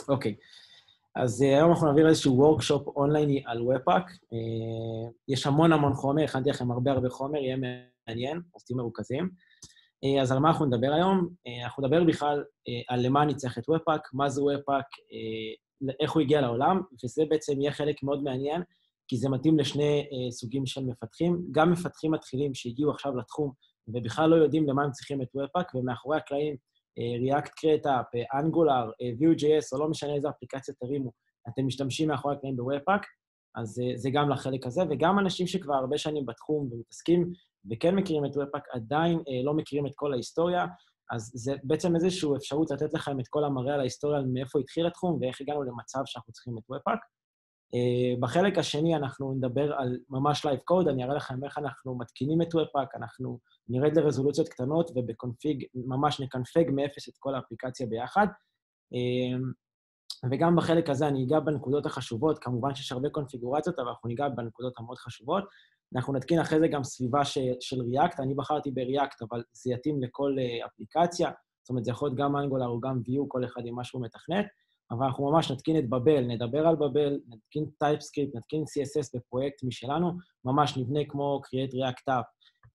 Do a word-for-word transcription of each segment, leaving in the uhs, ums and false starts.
אוקיי. אז היום אנחנו נעביר איזשהו וורקשופ אונלייני על Webpack. יש המון המון חומר, הכנתי לכם הרבה הרבה חומר, יהיה מעניין, אז תהיו מרוכזים. אז על מה אנחנו נדבר היום? אנחנו נדבר בכלל על למה אני צריך את Webpack, מה זה Webpack, איך הוא הגיע לעולם, וזה בעצם יהיה חלק מאוד מעניין, כי זה מתאים לשני סוגים של מפתחים, גם מפתחים מתחילים שהגיעו עכשיו לתחום, ובכלל לא יודעים למה הם צריכים את Webpack, ומאחורי הקלעים, React Create-Up, Angular, Vue.js, או לא משנה איזה אפליקציה תרימו, אתם משתמשים מאחורי הקלעים ב-Webpack, אז זה גם לחלק הזה, וגם אנשים שכבר הרבה שנים בתחום ומתעסקים, וכן מכירים את Webpack, עדיין לא מכירים את כל ההיסטוריה, אז זה בעצם איזושהי אפשרות לתת לכם את כל המראה על ההיסטוריה, מאיפה התחיל התחום, ואיך הגענו למצב שאנחנו צריכים את Webpack. בחלק השני אנחנו נדבר על ממש לייב קוד, אני אראה לכם איך אנחנו מתקינים את Webpack, אנחנו נרד לרזולוציות קטנות, ובקונפיג, ממש נקנפג מאפס את כל האפליקציה ביחד. וגם בחלק הזה אני אגע בנקודות החשובות, כמובן שיש הרבה קונפיגורציות, אבל אנחנו ניגע בנקודות המאוד חשובות. אנחנו נתקין אחרי זה גם סביבה ש, של React, אני בחרתי ב-React, אבל זה יתאים לכל אפליקציה, זאת אומרת, זה יכול להיות גם Angular או גם Vue, כל אחד עם משהו מתכנת, אבל אנחנו ממש נתקין את בבל, נדבר על בבל, נתקין TypeScript, נתקין סי אס אס בפרויקט משלנו, ממש נבנה כמו Create React App,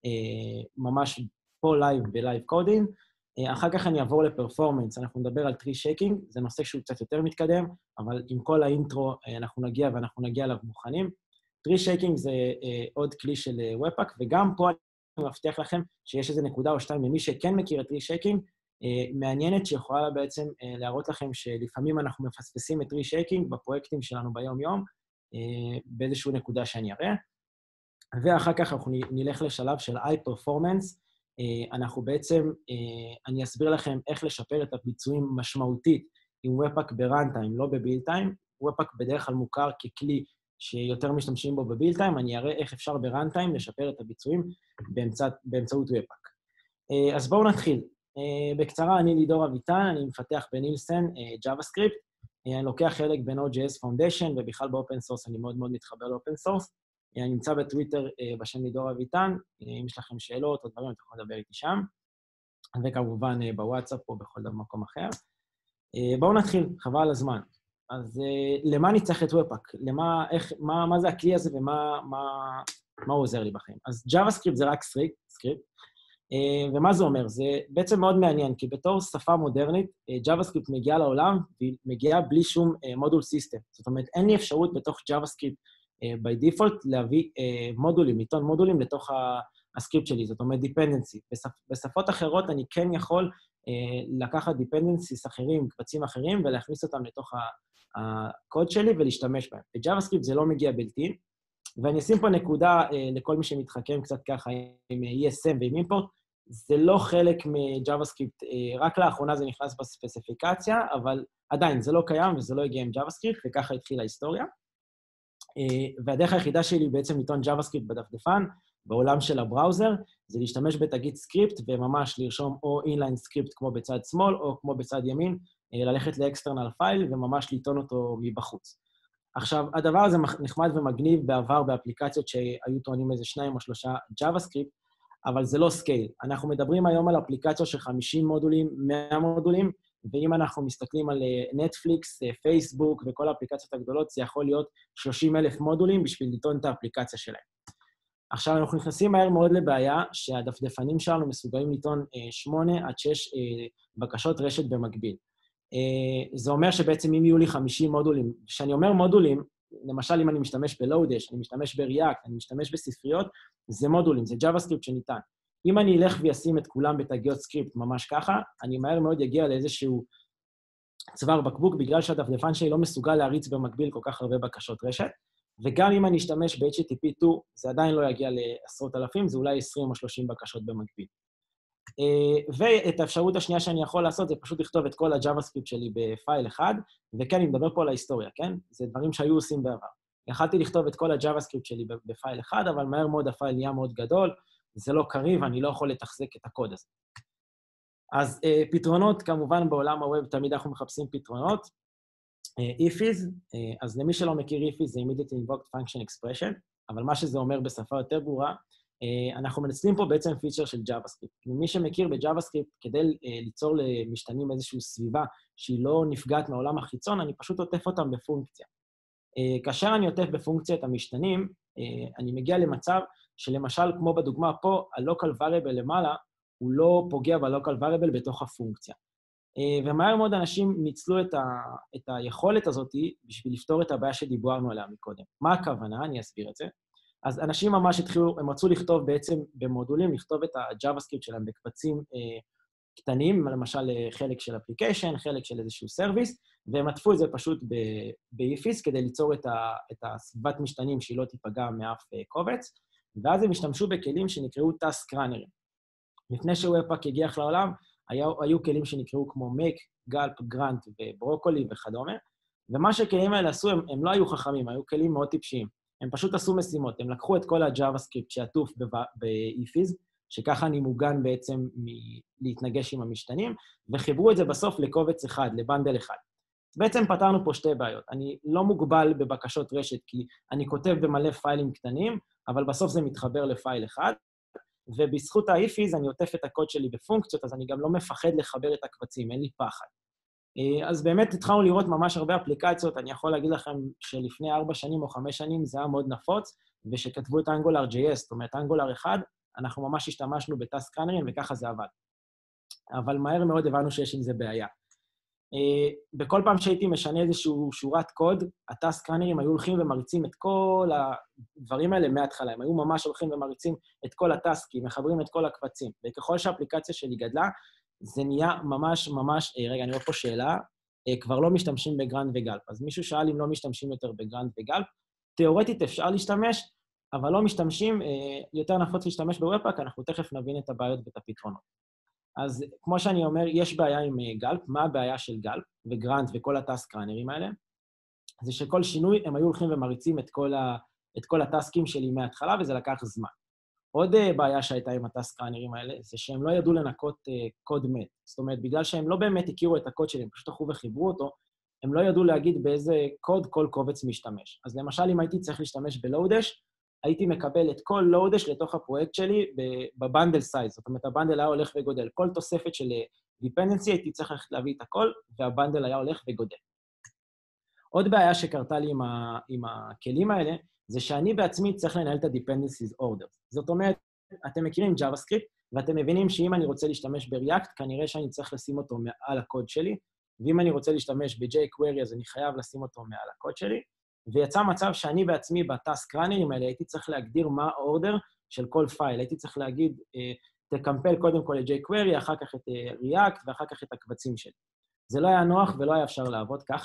ממש פה לייב בלייב קודינג. אחר כך אני אעבור לפרפורמנס, אנחנו נדבר על טרי שייקינג, זה נושא שהוא קצת יותר מתקדם, אבל עם כל האינטרו אנחנו נגיע ואנחנו נגיע אליו מוכנים. טרי שייקינג זה עוד כלי של Webpack, וגם פה אני מבטיח לכם שיש איזו נקודה או שתיים למי שכן מכיר את טרי שייקינג, מעניינת שיכולה בעצם להראות לכם שלפעמים אנחנו מפספסים את טרי שייקינג בפרויקטים שלנו ביום-יום, באיזושהי נקודה שאני אראה. ואחר כך אנחנו נלך לשלב של High Performance, אנחנו בעצם, אני אסביר לכם איך לשפר את הביצועים משמעותית עם Webpack ב-Runtime, לא ב-Build-Time. Webpack בדרך כלל מוכר ככלי שיותר משתמשים בו ב-Build-Time, אני אראה איך אפשר ב-Runtime לשפר את הביצועים באמצעות, באמצעות Webpack. אז בואו נתחיל. בקצרה, אני לידור אביטן, אני מפתח בנילסן, JavaScript, אני לוקח חלק ב-Node.js Foundation, ובכלל באופן סורס, אני מאוד מאוד מתחבר לאופן סורס. אני נמצא בטוויטר בשם לידור אביטן, אם יש לכם שאלות או דברים, אתם יכולים לדבר איתי שם, וכמובן בוואטסאפ או בכל מקום אחר. בואו נתחיל, חבל על הזמן. אז למה אני צריך את Webpack? למה, איך, מה, מה זה הכלי הזה ומה מה, מה הוא עוזר לי בחיים? אז JavaScript זה רק סקריפט, ומה זה אומר? זה בעצם מאוד מעניין, כי בתור שפה מודרנית, JavaScript מגיעה לעולם, והיא מגיעה בלי שום מודול סיסטם. זאת אומרת, אין לי אפשרות בתוך JavaScript by default להביא מודולים, לטעון מודולים לתוך הסקריפט שלי, זאת אומרת dependency. בשפות אחרות אני כן יכול לקחת dependencies אחרים, קבצים אחרים, ולהכניס אותם לתוך הקוד שלי ולהשתמש בהם. ב-JavaScript זה לא מגיע בלתי, ואני אשים פה נקודה לכל מי שמתחכם קצת ככה עם אי אס אם ועם אימפורט, זה לא חלק מ-JavaScript, רק לאחרונה זה נכנס בספציפיקציה, אבל עדיין זה לא קיים וזה לא הגיע עם JavaScript, וככה התחילה ההיסטוריה. והדרך היחידה שלי בעצם לטעון JavaScript בדפדפן, בעולם של הבראוזר, זה להשתמש בתגית סקריפט, וממש לרשום או inline סקריפט כמו בצד שמאל, או כמו בצד ימין, ללכת לאקסטרנל פייל, וממש לטעון אותו מבחוץ. עכשיו, הדבר הזה נחמד ומגניב בעבר באפליקציות שהיו טוענים איזה שניים או שלושה JavaScript, אבל זה לא סקייל. אנחנו מדברים היום על אפליקציות של חמישים מודולים, מאה מודולים, ואם אנחנו מסתכלים על נטפליקס, פייסבוק וכל האפליקציות הגדולות, זה יכול להיות שלושים אלף מודולים בשביל לטעון את האפליקציה שלהם. עכשיו, אנחנו נכנסים מהר מאוד לבעיה שהדפדפנים שלנו מסוגלים לטעון שמונה עד שש בקשות רשת במקביל. זה אומר שבעצם אם יהיו לי חמישים מודולים, כשאני אומר מודולים, למשל אם אני משתמש ב-Lodash, אני משתמש ב-React, אני משתמש בספריות, זה מודולים, זה JavaScript שניתן. אם אני אלך וישים את כולם בתגיות סקריפט ממש ככה, אני מהר מאוד יגיע לאיזשהו צוואר בקבוק, בגלל שהדפדפן שלי לא מסוגל להריץ במקביל כל כך הרבה בקשות רשת, וגם אם אני אשתמש ב-אייץ' טי טי פי שתיים, זה עדיין לא יגיע לעשרות אלפים, זה אולי עשרים או שלושים בקשות במקביל. ואת האפשרות השנייה שאני יכול לעשות, זה פשוט לכתוב את כל ה-JavaScript שלי בפייל אחד, וכן, אני מדבר פה על ההיסטוריה, כן? זה דברים שהיו עושים בעבר. יכלתי לכתוב את כל ה-JavaScript שלי בפייל אחד, אבל מהר מאוד הפייל נהיה מאוד גדול, זה לא קריב, אני לא יכול לתחזק את הקוד הזה. אז פתרונות, כמובן, בעולם הווב תמיד אנחנו מחפשים פתרונות. איפיז, אז למי שלא מכיר איפיז, זה Immediate Invoked Function Expression, אבל מה שזה אומר בשפה יותר ברורה, אנחנו מנצלים פה בעצם פיצ'ר של JavaScript. מי שמכיר ב-JavaScript, כדי ליצור למשתנים איזושהי סביבה שהיא לא נפגעת מהעולם החיצון, אני פשוט עוטף אותם בפונקציה. כאשר אני עוטף בפונקציה את המשתנים, אני מגיע למצב שלמשל, כמו בדוגמה פה, ה-local variable למעלה, הוא לא פוגע ב-local variable בתוך הפונקציה. ומהר מאוד אנשים ניצלו את, ה, את היכולת הזאת בשביל לפתור את הבעיה שדיברנו עליה מקודם. מה הכוונה? אני אסביר את זה. אז אנשים ממש התחילו, הם רצו לכתוב בעצם במודולים, לכתוב את ה-JavaScript שלהם בקבצים אה, קטנים, למשל חלק של אפליקיישן, חלק של איזשהו סרוויס, והם עטפו את זה פשוט ב-איפיס כדי ליצור את, ה, את הסביבת משתנים שהיא לא תיפגע מאף אה, קובץ, ואז הם השתמשו בכלים שנקראו task runner. לפני ש-Webpack הגיע לעולם, היו, היו כלים שנקראו כמו make, gulp, grant וברוקולי וכדומה, ומה שכלים האלה עשו, הם, הם לא היו חכמים, היו כלים מאוד טיפשיים. הם פשוט עשו משימות, הם לקחו את כל ה-JavaScript שעטוף ב-איפיס, שככה אני מוגן בעצם מלהתנגש עם המשתנים, וחיברו את זה בסוף לקובץ אחד, לבנדל אחד. בעצם פתרנו פה שתי בעיות. אני לא מוגבל בבקשות רשת, כי אני כותב במלא פיילים קטנים, אבל בסוף זה מתחבר לפייל אחד, ובזכות ה-איפיס אני עוטף את הקוד שלי בפונקציות, אז אני גם לא מפחד לחבר את הקבצים, אין לי פחד. אז באמת התחלנו לראות ממש הרבה אפליקציות, אני יכול להגיד לכם שלפני ארבע שנים או חמש שנים זה היה מאוד נפוץ, ושכתבו את Angular.js, זאת אומרת, Angular אחד, אנחנו ממש השתמשנו בטאסק ראנרים, וככה זה עבד. אבל מהר מאוד הבנו שיש עם זה בעיה. בכל פעם שהייתי משנה איזשהו שורת קוד, הטאסק ראנרים היו הולכים ומריצים את כל הדברים האלה מההתחלה, הם היו ממש הולכים ומריצים את כל הטאסקים, מחברים את כל הקבצים, וככל שהאפליקציה שלי גדלה, זה נהיה ממש ממש, רגע, אני רואה פה שאלה, כבר לא משתמשים בגרנד וגלפ. אז מישהו שאל אם לא משתמשים יותר בגרנד וגלפ, תיאורטית אפשר להשתמש, אבל לא משתמשים, יותר נפוץ להשתמש בוובפאק, אנחנו תכף נבין את הבעיות ואת הפתרונות. אז כמו שאני אומר, יש בעיה עם גלפ, מה הבעיה של גלפ וגרנד וכל הטאסק ראנרים האלה? זה שכל שינוי הם היו הולכים ומריצים את כל, ה, את כל הטאסקים שלי מההתחלה, וזה לקח זמן. עוד בעיה שהייתה עם הטאסק ראנרים האלה, זה שהם לא ידעו לנקות קוד מת. זאת אומרת, בגלל שהם לא באמת הכירו את הקוד שלי, הם פשוט הלכו וחיברו אותו, הם לא ידעו להגיד באיזה קוד כל קובץ משתמש. אז למשל, אם הייתי צריך להשתמש בלואודש, הייתי מקבל את כל לואודש לתוך הפרויקט שלי בבנדל סייז. זאת אומרת, הבנדל היה הולך וגודל. כל תוספת של דיפנדנסי הייתי צריך להביא את הכל, והבנדל היה הולך וגודל. עוד בעיה שקרתה לי עם, ה, עם הכלים האלה, זה שאני בעצמי צריך לנהל את ה-dependencies orders. זאת אומרת, אתם מכירים JavaScript, ואתם מבינים שאם אני רוצה להשתמש ב-React, כנראה שאני צריך לשים אותו מעל הקוד שלי, ואם אני רוצה להשתמש ב-jQuery, אז אני חייב לשים אותו מעל הקוד שלי, ויצא מצב שאני בעצמי בטאסק ראנרים האלה, הייתי צריך להגדיר מה האורדר של כל פייל. הייתי צריך להגיד, תקמפל קודם כל ל-jQuery, אחר כך את React, ואחר כך את הקבצים שלי. זה לא היה נוח ולא היה אפשר לעבוד ככה,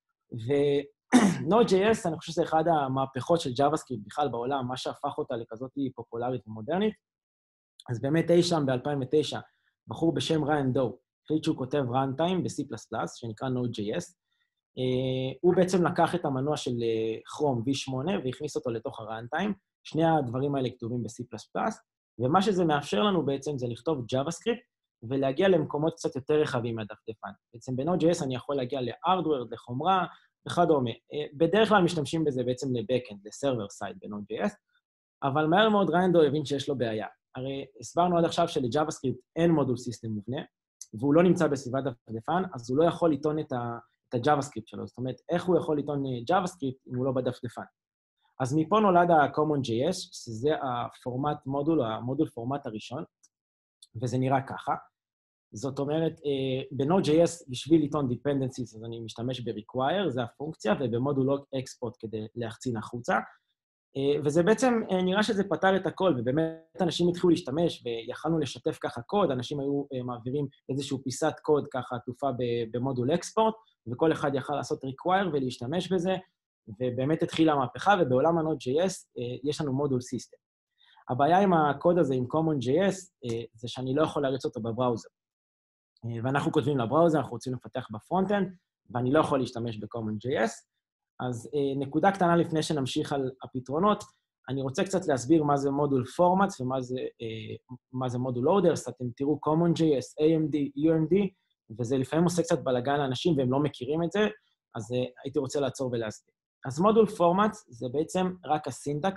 ו-Node.js, אני חושב שזה אחד המהפכות של JavaScript בכלל בעולם, מה שהפך אותה לכזאת פופולרית ומודרנית. אז באמת אי שם ב-אלפיים ותשע, בחור בשם ריין דו, החליט שהוא כותב runtime ב-C פלוס פלוס, שנקרא Node.js. Uh, הוא בעצם לקח את המנוע של Chrome וי שמונה והכניס אותו לתוך ה-runtime. שני הדברים האלה כתובים ב-C פלוס פלוס, ומה שזה מאפשר לנו בעצם זה לכתוב JavaScript ולהגיע למקומות קצת יותר רחבים מהדפדפן. בעצם ב-Node.js אני יכול להגיע ל-hardware, לחומרה וכדומה. בדרך כלל משתמשים בזה בעצם ל-backend, ל-server side ב-Node.js, אבל מהר מאוד ריינדו הבין שיש לו בעיה. הרי הסברנו עד עכשיו של-JavaScript אין מודול סיסטם מובנה, והוא לא נמצא בסביבת דפדפן, אז הוא לא יכול לטעון את ה... את ה-JavaScript שלו. זאת אומרת, איך הוא יכול לטעון JavaScript אם הוא לא בדפדפן. אז מפה נולד ה-CommonJS, שזה הפורמט מודול, המודול פורמט הראשון, וזה נראה ככה. זאת אומרת, ב-Node.js, בשביל לטעון dependencies, אז אני משתמש ב-require, זה הפונקציה, ובמודול export כדי להחצין החוצה. וזה בעצם, נראה שזה פתר את הכל, ובאמת אנשים התחילו להשתמש, ויכלנו לשתף ככה קוד, אנשים היו מעבירים איזשהו פיסת קוד ככה עטופה במודול export, וכל אחד יכל לעשות require ולהשתמש בזה, ובאמת התחילה המהפכה, ובעולם ה-Node.js יש לנו מודול סיסטם. הבעיה עם הקוד הזה, עם CommonJS, זה שאני לא יכול להריץ אותו בבראוזר. ואנחנו כותבים לבראוזר, אנחנו רוצים לפתח בפרונטנד, ואני לא יכול להשתמש ב-CommonJS. אז נקודה קטנה לפני שנמשיך על הפתרונות, אני רוצה קצת להסביר מה זה מודול פורמטס ומה זה, מה זה מודול אורדרס. אתם תראו CommonJS, איי אם די, יו אם די, וזה לפעמים עושה קצת בלגן לאנשים והם לא מכירים את זה, אז הייתי רוצה לעצור ולהסביר. אז מודול פורמט זה בעצם רק הסינטקס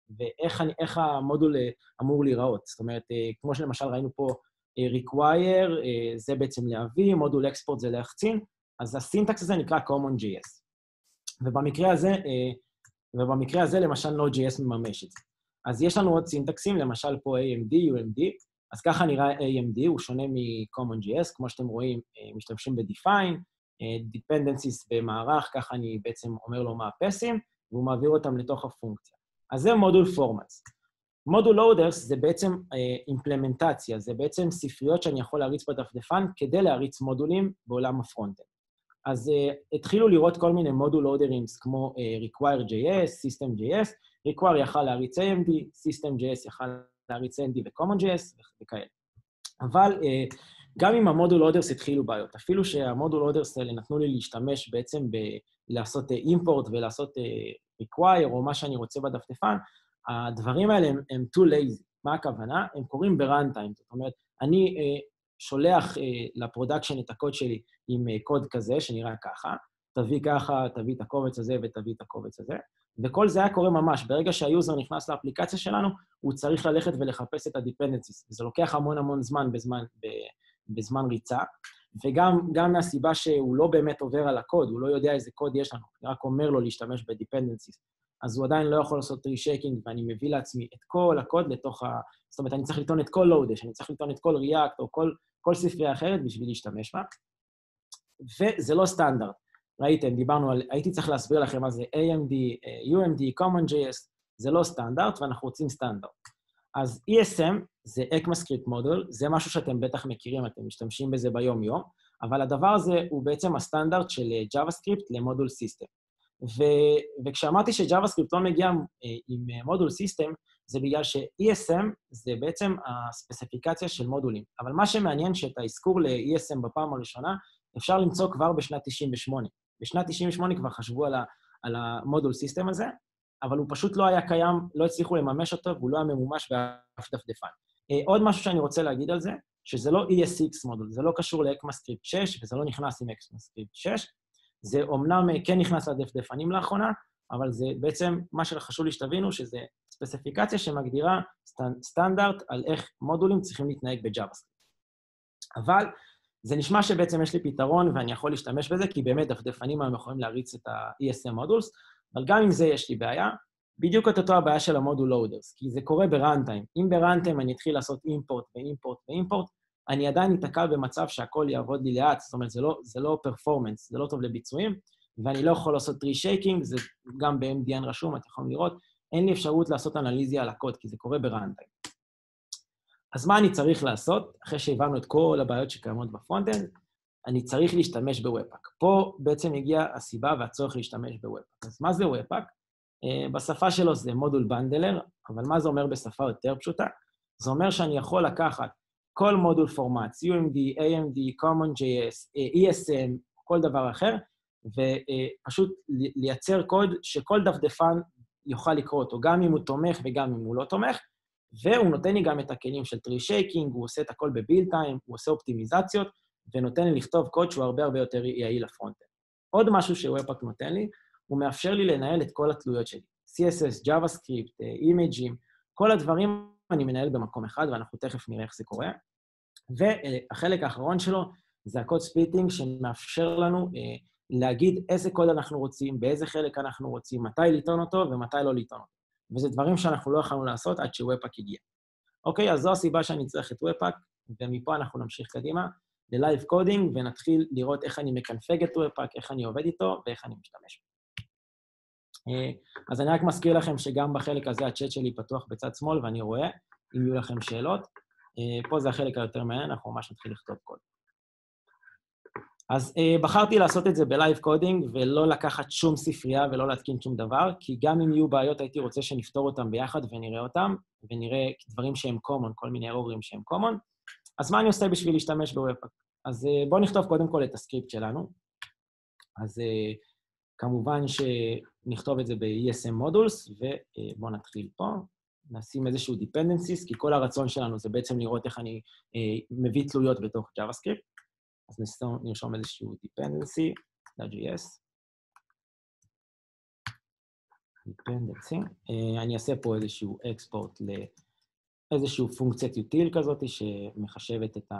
ואיך המודול אמור להיראות. זאת אומרת, כמו שלמשל ראינו פה, require, זה בעצם להביא, מודול export זה להחצין, אז הסינטקס הזה נקרא common.js. ובמקרה הזה, ובמקרה הזה למשל Node.js מממש את זה. אז יש לנו עוד סינטקסים, למשל פה A M D, U M D, אז ככה נראה A M D, הוא שונה מ-common.js, כמו שאתם רואים, משתמשים ב-define, dependencies במערך, ככה אני בעצם אומר לו מה הפסים, והוא מעביר אותם לתוך הפונקציה. אז זה מודול פורמטס. מודול loaders זה בעצם אימפלמנטציה, זה בעצם ספריות שאני יכול להריץ בדפדפן כדי להריץ מודולים בעולם הפרונטנד. אז uh, התחילו לראות כל מיני מודול לודרינגס כמו uh, require.js, system.js, require יכל להריץ A M D, system.js יכל להריץ A M D ו-common.js וכאלה. אבל uh, גם עם המודול לודרס התחילו בעיות, אפילו שהמודול לודרס האלה נתנו לי להשתמש בעצם ב- לעשות אימפורט ולעשות uh, require או מה שאני רוצה בדפדפן, הדברים האלה הם, הם too lazy. מה הכוונה? הם קוראים ב-runtime, זאת אומרת, אני uh, שולח uh, לפרודקשן את הקוד שלי עם uh, קוד כזה, שנראה ככה, תביא ככה, תביא את הקובץ הזה ותביא את הקובץ הזה, וכל זה היה קורה ממש. ברגע שהיוזר נכנס לאפליקציה שלנו, הוא צריך ללכת ולחפש את ה-dependencies, וזה לוקח המון המון זמן בזמן, בזמן ריצה, וגם גם מהסיבה שהוא לא באמת עובר על הקוד, הוא לא יודע איזה קוד יש לנו, אני רק אומר לו להשתמש ב-dependencies, אז הוא עדיין לא יכול לעשות re-shaking, ואני מביא לעצמי את כל הקוד לתוך ה... זאת אומרת, אני צריך לטעון את כל Lodash, אני צריך לטעון את כל React, או כל, כל ספרייה אחרת בשביל להשתמש בה. וזה לא סטנדרט. ראיתם, דיברנו על... הייתי צריך להסביר לכם מה זה A M D, U M D, common.js, זה לא סטנדרט, ואנחנו רוצים סטנדרט. אז E S M זה ECMAScript Model, זה משהו שאתם בטח מכירים, אתם משתמשים בזה ביום-יום, אבל הדבר הזה הוא בעצם הסטנדרט של JavaScript למודול סיסטם. ו... וכשאמרתי ש-JavaScript לא מגיע עם מודול סיסטם, זה בגלל ש-E S M זה בעצם הספציפיקציה של מודולים. אבל מה שמעניין שאת האזכור ל-E S M בפעם הראשונה, אפשר למצוא כבר בשנת תשעים ושמונה. בשנת תשעים ושמונה כבר חשבו על, ה... על המודול סיסטם הזה, אבל הוא פשוט לא היה קיים, לא הצליחו לממש אותו, והוא לא היה ממומש באף דפדפן. עוד משהו שאני רוצה להגיד על זה, שזה לא E S X מודול, זה לא קשור ל-ECMAScript שש, וזה לא נכנס עם ECMAScript שש, זה אומנם כן נכנס לדפדפנים לאחרונה, אבל זה בעצם מה שחשוב לי שתבינו, שזה ספציפיקציה שמגדירה סטנדרט על איך מודולים צריכים להתנהג ב-JavaScript. אבל זה נשמע שבעצם יש לי פתרון, ואני יכול להשתמש בזה, כי באמת דפדפנים הם יכולים להריץ את ה-E S M מודולס, אבל גם עם זה יש לי בעיה, בדיוק את אותו הבעיה של המודול לודרס, כי זה קורה בראנטיים. אם בראנטיים אני אתחיל לעשות אימפורט ואימפורט ואימפורט, אני עדיין אתקע במצב שהכל יעבוד לי לאט, זאת אומרת, זה לא, זה לא פרפורמנס, זה לא טוב לביצועים, ואני לא יכול לעשות re-shaking, זה גם ב-M D N רשום, אתם יכולים לראות, אין לי אפשרות לעשות אנליזיה על הקוד, כי זה קורה בראנטיים. אז מה אני צריך לעשות? אחרי שהבנו את כל הבעיות שקיימות בפרונטנד, אני צריך להשתמש ב-Webpack. פה בעצם הגיעה הסיבה והצורך להשתמש ב-Webpack. אז מה זה Webpack? Uh, בשפה שלו זה מודול בנדלר, אבל מה זה אומר בשפה יותר פשוטה? זה אומר שאני יכול לקחת כל מודול פורמט, U M D, A M D, common.js, E S M, כל דבר אחר, ופשוט לייצר קוד שכל דפדפן יוכל לקרוא אותו, גם אם הוא תומך וגם אם הוא לא תומך, והוא נותן לי גם את הכלים של tree shaking, הוא עושה את הכל בביל טיים, הוא עושה אופטימיזציות, ונותן לי לכתוב קוד שהוא הרבה הרבה יותר יעיל לפרונטנד. עוד משהו שוובפאק נותן לי, הוא מאפשר לי לנהל את כל התלויות שלי. C S S, JavaScript, אימג'ים, כל הדברים אני מנהל במקום אחד, ואנחנו תכף נראה איך זה קורה. והחלק האחרון שלו זה הקוד ספליטינג, שמאפשר לנו להגיד איזה קוד אנחנו רוצים, באיזה חלק אנחנו רוצים, מתי לטעון אותו ומתי לא לטעון אותו. וזה דברים שאנחנו לא יכולנו לעשות עד שוובפאק הגיע. אוקיי, אז זו הסיבה שאני צריך את וובפאק, ומפה אנחנו נמשיך קדימה ללייב קודינג, ונתחיל לראות איך אני מקנפג את וובפאק, איך אני עובד איתו ואיך אני משתמש. אז אני רק מזכיר לכם שגם בחלק הזה הצ'אט שלי פתוח בצד שמאל, ואני רואה אם יהיו לכם שאלות. פה זה החלק היותר מעניין, אנחנו ממש נתחיל לכתוב קוד. אז בחרתי לעשות את זה בלייב קודינג, ולא לקחת שום ספרייה ולא להתקין שום דבר, כי גם אם יהיו בעיות הייתי רוצה שנפתור אותם ביחד ונראה אותם, ונראה דברים שהם common, כל מיני אירורים שהם common. אז מה אני עושה בשביל להשתמש בוובפאק? אז בואו נכתוב קודם כל את הסקריפט שלנו. אז כמובן שנכתוב את זה ב-E S M modules, ובואו נתחיל פה. נשים איזשהו dependencies, כי כל הרצון שלנו זה בעצם לראות איך אני מביא תלויות בתוך JavaScript. אז נרשום איזשהו dependency, .js. dependency. אני אעשה פה איזשהו export לאיזשהו פונקציית util כזאת שמחשבת את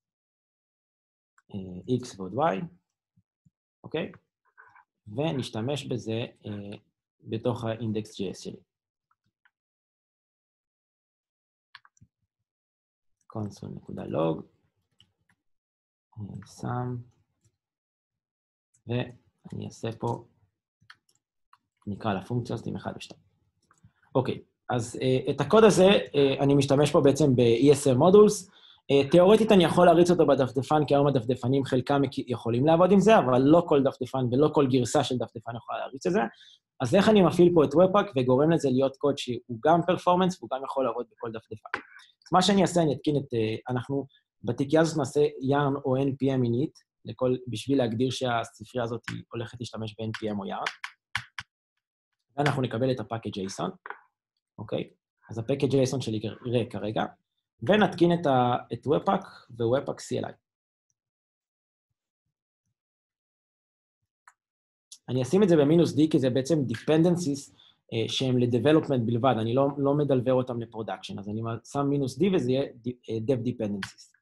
ה-x ועוד y, אוקיי? ונשתמש בזה בתוך ה-index.js שלי. console.log, שם, ואני אעשה פה, נקרא לפונקציה הזאת עם אחד ושתיים. אוקיי, אז את הקוד הזה אני משתמש פה בעצם ב-E S R modules. תיאורטית אני יכול להריץ אותו בדפדפן, כי היום הדפדפנים חלקם יכולים לעבוד עם זה, אבל לא כל דפדפן ולא כל גרסה של דפדפן יכולה להריץ את זה. אז איך אני מפעיל פה את Webpack וגורם לזה להיות קוד שהוא גם פרפורמנס, והוא גם יכול לעבוד בכל דפדפן. אז מה שאני אעשה, אני אתקין את, אנחנו בתיקייה הזאת נעשה yarn או N P M init, לכל, בשביל להגדיר שהספרייה הזאת הולכת להשתמש ב-N P M או yarn. ואנחנו נקבל את ה-package JSON, אוקיי? אז ה-package JSON שלי יראה כרגע, ונתקין את, ה, את Webpack ו-Webpack C L I. אני אשים את זה במינוס D, כי זה בעצם dependencies שהם ל-development בלבד, אני לא, לא מדלבר אותם ל-production, אז אני שם מינוס D וזה יהיה dev dependencies.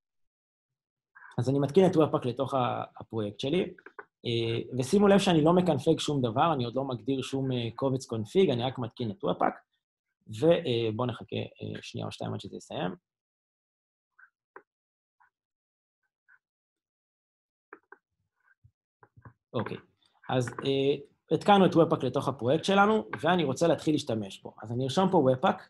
אז אני מתקין את Webpack לתוך הפרויקט שלי, ושימו לב שאני לא מקנפג שום דבר, אני עוד לא מגדיר שום קובץ קונפיג, אני רק מתקין את Webpack, ובואו נחכה שנייה או שתיים עד שזה יסיים. אוקיי, אז התקנו את Webpack לתוך הפרויקט שלנו, ואני רוצה להתחיל להשתמש בו. אז אני ארשום פה Webpack,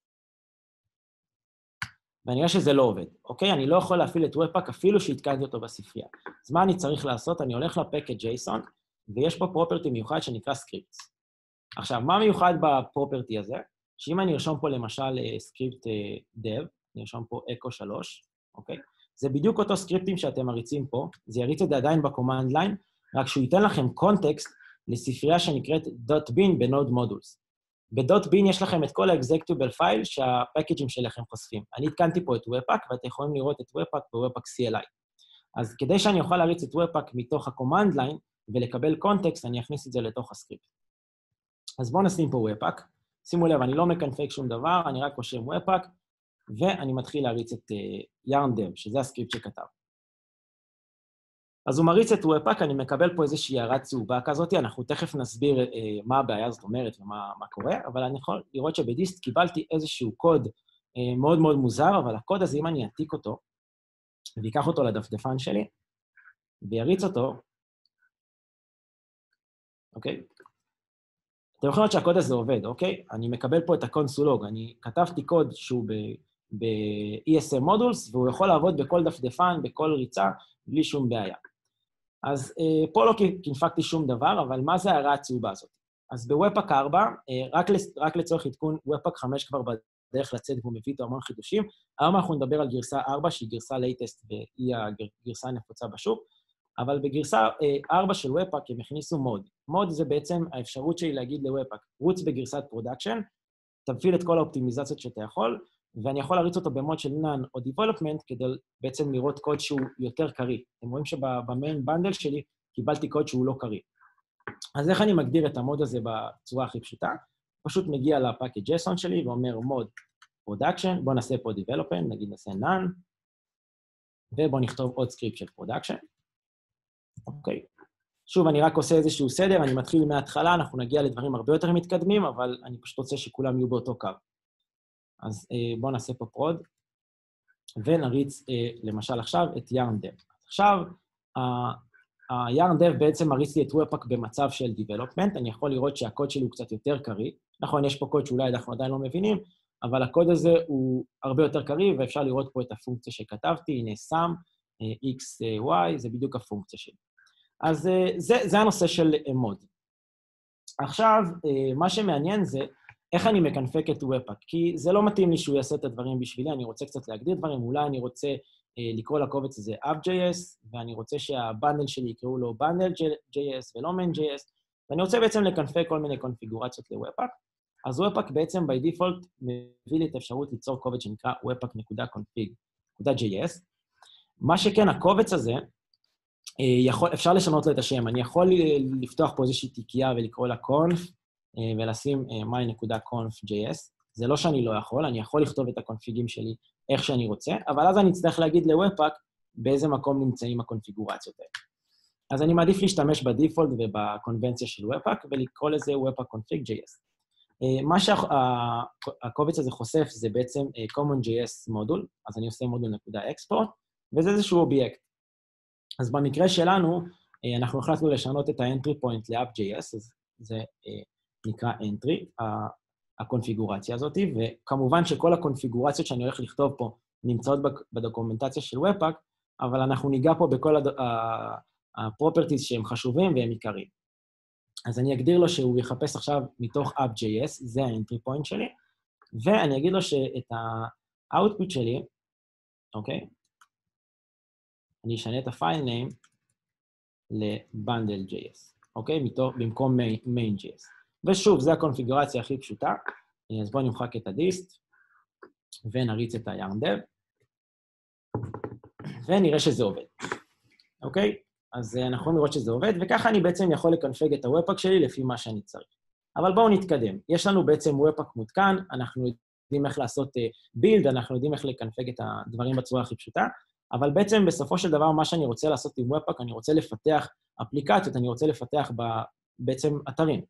ואני רואה שזה לא עובד, אוקיי? אני לא יכול להפעיל את Webpack אפילו שהתקנתי אותו בספרייה. אז מה אני צריך לעשות? אני הולך ל-package JSON, ויש פה פרופרטי מיוחד שנקרא scripts. עכשיו, מה מיוחד בפרופרטי הזה? שאם אני ארשום פה למשל סקריפט dev, אני ארשום פה echo שלוש, אוקיי? זה בדיוק אותו סקריפטים שאתם מריצים פה, זה יריץ את זה עדיין בקומנד ליין, רק שהוא ייתן לכם קונטקסט לספרייה שנקראת .bin בנוד מודולס. ב.bin יש לכם את כל ה-executable file שהפקאג'ים שלכם חושפים. אני התקנתי פה את Webpack, ואתם יכולים לראות את Webpack ו-Webpack C L I. אז כדי שאני אוכל להריץ את Webpack מתוך ה-command line ולקבל קונטקסט, אני אכניס את זה לתוך הסקריפט. אז בואו נשים פה Webpack. שימו לב, אני לא מקנפג שום דבר, אני רק רושם Webpack, ואני מתחיל להריץ את uh, yarn dev, שזה הסקריפט שכתב. אז הוא מריץ את Webpack, אני מקבל פה איזושהי הערה צהובה כזאת, אנחנו תכף נסביר uh, מה הבעיה זאת אומרת ומה מה קורה, אבל אני יכול לראות שבדיסט קיבלתי איזשהו קוד uh, מאוד מאוד מוזר, אבל הקוד הזה, אם אני אעתיק אותו, ויקח אותו לדפדפן שלי, ויריץ אותו, אוקיי? אתם יכולים לראות שהקוד הזה עובד, אוקיי? אני מקבל פה את הקונסולוג, אני כתבתי קוד שהוא ב-E S R modules, והוא יכול לעבוד בכל דפדפן, בכל ריצה, בלי שום בעיה. אז אה, פה לא קנפקתי שום דבר, אבל מה זה הערה הצהובה הזאת? אז ב-Webpack ארבע, אה, רק, רק לצורך עדכון, Webpack חמש כבר בדרך לצאת, והוא מביא איתו המון חידושים. היום אנחנו נדבר על גרסה ארבע, שהיא גרסה latest, והיא הגרסה הנפוצה בשוק, אבל בגרסה ארבע של Webpack הם הכניסו מוד. מוד זה בעצם האפשרות שלי להגיד ל-Webpack, רוץ בגרסת פרודקשן, תפעיל את כל האופטימיזציות שאתה יכול, ואני יכול להריץ אותו במוד של none או development, כדי בעצם לראות קוד שהוא יותר קרי. אתם רואים שבמיין בנדל שלי קיבלתי קוד שהוא לא קרי. אז איך אני מגדיר את המוד הזה בצורה הכי פשוטה? פשוט מגיע ל-package JSON שלי ואומר מוד production, בוא נעשה פה development, נגיד נעשה none, ובוא נכתוב עוד סקריפט של production. אוקיי. שוב, אני רק עושה איזשהו סדר, אני מתחיל מההתחלה, אנחנו נגיע לדברים הרבה יותר מתקדמים, אבל אני פשוט רוצה שכולם יהיו באותו קו. אז אה, בואו נעשה פה פרוד, ונריץ אה, למשל עכשיו את yarn dev. עכשיו, ה-yarn dev בעצם מריץ לי את Webpack במצב של development, אני יכול לראות שהקוד שלי הוא קצת יותר קרי, נכון, יש פה קוד שאולי אנחנו עדיין לא מבינים, אבל הקוד הזה הוא הרבה יותר קרי, ואפשר לראות פה את הפונקציה שכתבתי, הנה sum, x, y, זה בדיוק הפונקציה שלי. אז זה, זה הנושא של מוד. עכשיו, מה שמעניין זה איך אני מקנפק את Webpack, כי זה לא מתאים לי שהוא יעשה את הדברים בשבילי, אני רוצה קצת להגדיר דברים, אולי אני רוצה לקרוא לקובץ הזה app.js, ואני רוצה שהבנדל שלי יקראו לו bundle.js ולא main.js, ואני רוצה בעצם לקנפק כל מיני קונפיגורציות ל-Webpack, אז Webpack בעצם by default מביא לי את האפשרות ליצור קובץ שנקרא webpack.config.js, מה שכן, הקובץ הזה, יכול, אפשר לשנות לו את השם, אני יכול לפתוח פה איזושהי תיקייה ולקרוא לה conf, ולשים my.conf.js. זה לא שאני לא יכול, אני יכול לכתוב את הקונפיגים שלי איך שאני רוצה, אבל אז אני אצטרך להגיד ל-Webpack באיזה מקום נמצאים הקונפיגורציות האלה. אז אני מעדיף להשתמש בדיפולט ובקונבנציה של Webpack, ולקרוא לזה Webpack config.js. מה שהקובץ הזה חושף זה בעצם common.js מודול, אז אני עושה מודול נקודה export, וזה איזשהו אובייקט. אז במקרה שלנו, אנחנו החלטנו לשנות את ה-entry point ל-app.js, אז זה נקרא entry, הקונפיגורציה הזאת, וכמובן שכל הקונפיגורציות שאני הולך לכתוב פה נמצאות בדוקומנטציה של Webpack, אבל אנחנו ניגע פה בכל ה-properties שהם חשובים והם עיקריים. אז אני אגדיר לו שהוא יחפש עכשיו מתוך app.js, זה ה-entry point שלי, ואני אגיד לו שאת ה-output שלי, אוקיי? אני אשנה את ה-file name ל-bundle.js, אוקיי? מתוך, במקום main.js. ושוב, זו הקונפיגורציה הכי פשוטה. אז בואו נמחק את הדיסט, ונריץ את ה-yarn-dev, ונראה שזה עובד. אוקיי? אז אנחנו יכולים לראות שזה עובד, וככה אני בעצם יכול לקנפג את ה-Webpack שלי לפי מה שאני צריך. אבל בואו נתקדם. יש לנו בעצם Webpack מותקן, אנחנו יודעים איך לעשות בילד, אנחנו יודעים איך לקנפג את הדברים בצורה הכי פשוטה, אבל בעצם בסופו של דבר מה שאני רוצה לעשות עם Webpack, אני רוצה לפתח אפליקציות, אני רוצה לפתח בעצם אתרים.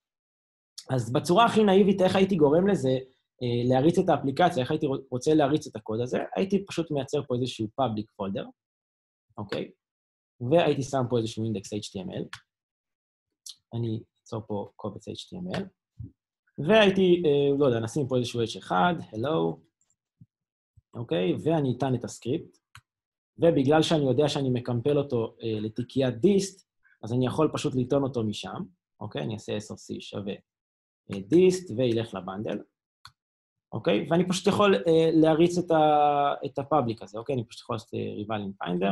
אז בצורה הכי נאיבית, איך הייתי גורם לזה להריץ את האפליקציה, איך הייתי רוצה להריץ את הקוד הזה, הייתי פשוט מייצר פה איזשהו public folder, אוקיי? והייתי שם פה איזשהו index אייץ' טי אם אל, אני אצור פה קובץ אייץ' טי אם אל, והייתי, לא יודע, נשים פה איזשהו אייץ' אחד, hello, אוקיי? ואני אתן את הסקריפט, ובגלל שאני יודע שאני מקמפל אותו לתיקיית דיסט, אז אני יכול פשוט לטעון אותו משם, אוקיי? אני אעשה אס אר סי שווה דיסט וילך לבנדל, אוקיי? ואני פשוט יכול להריץ את הפאבליק הזה, אוקיי? אני פשוט יכול לעשות rival in finder,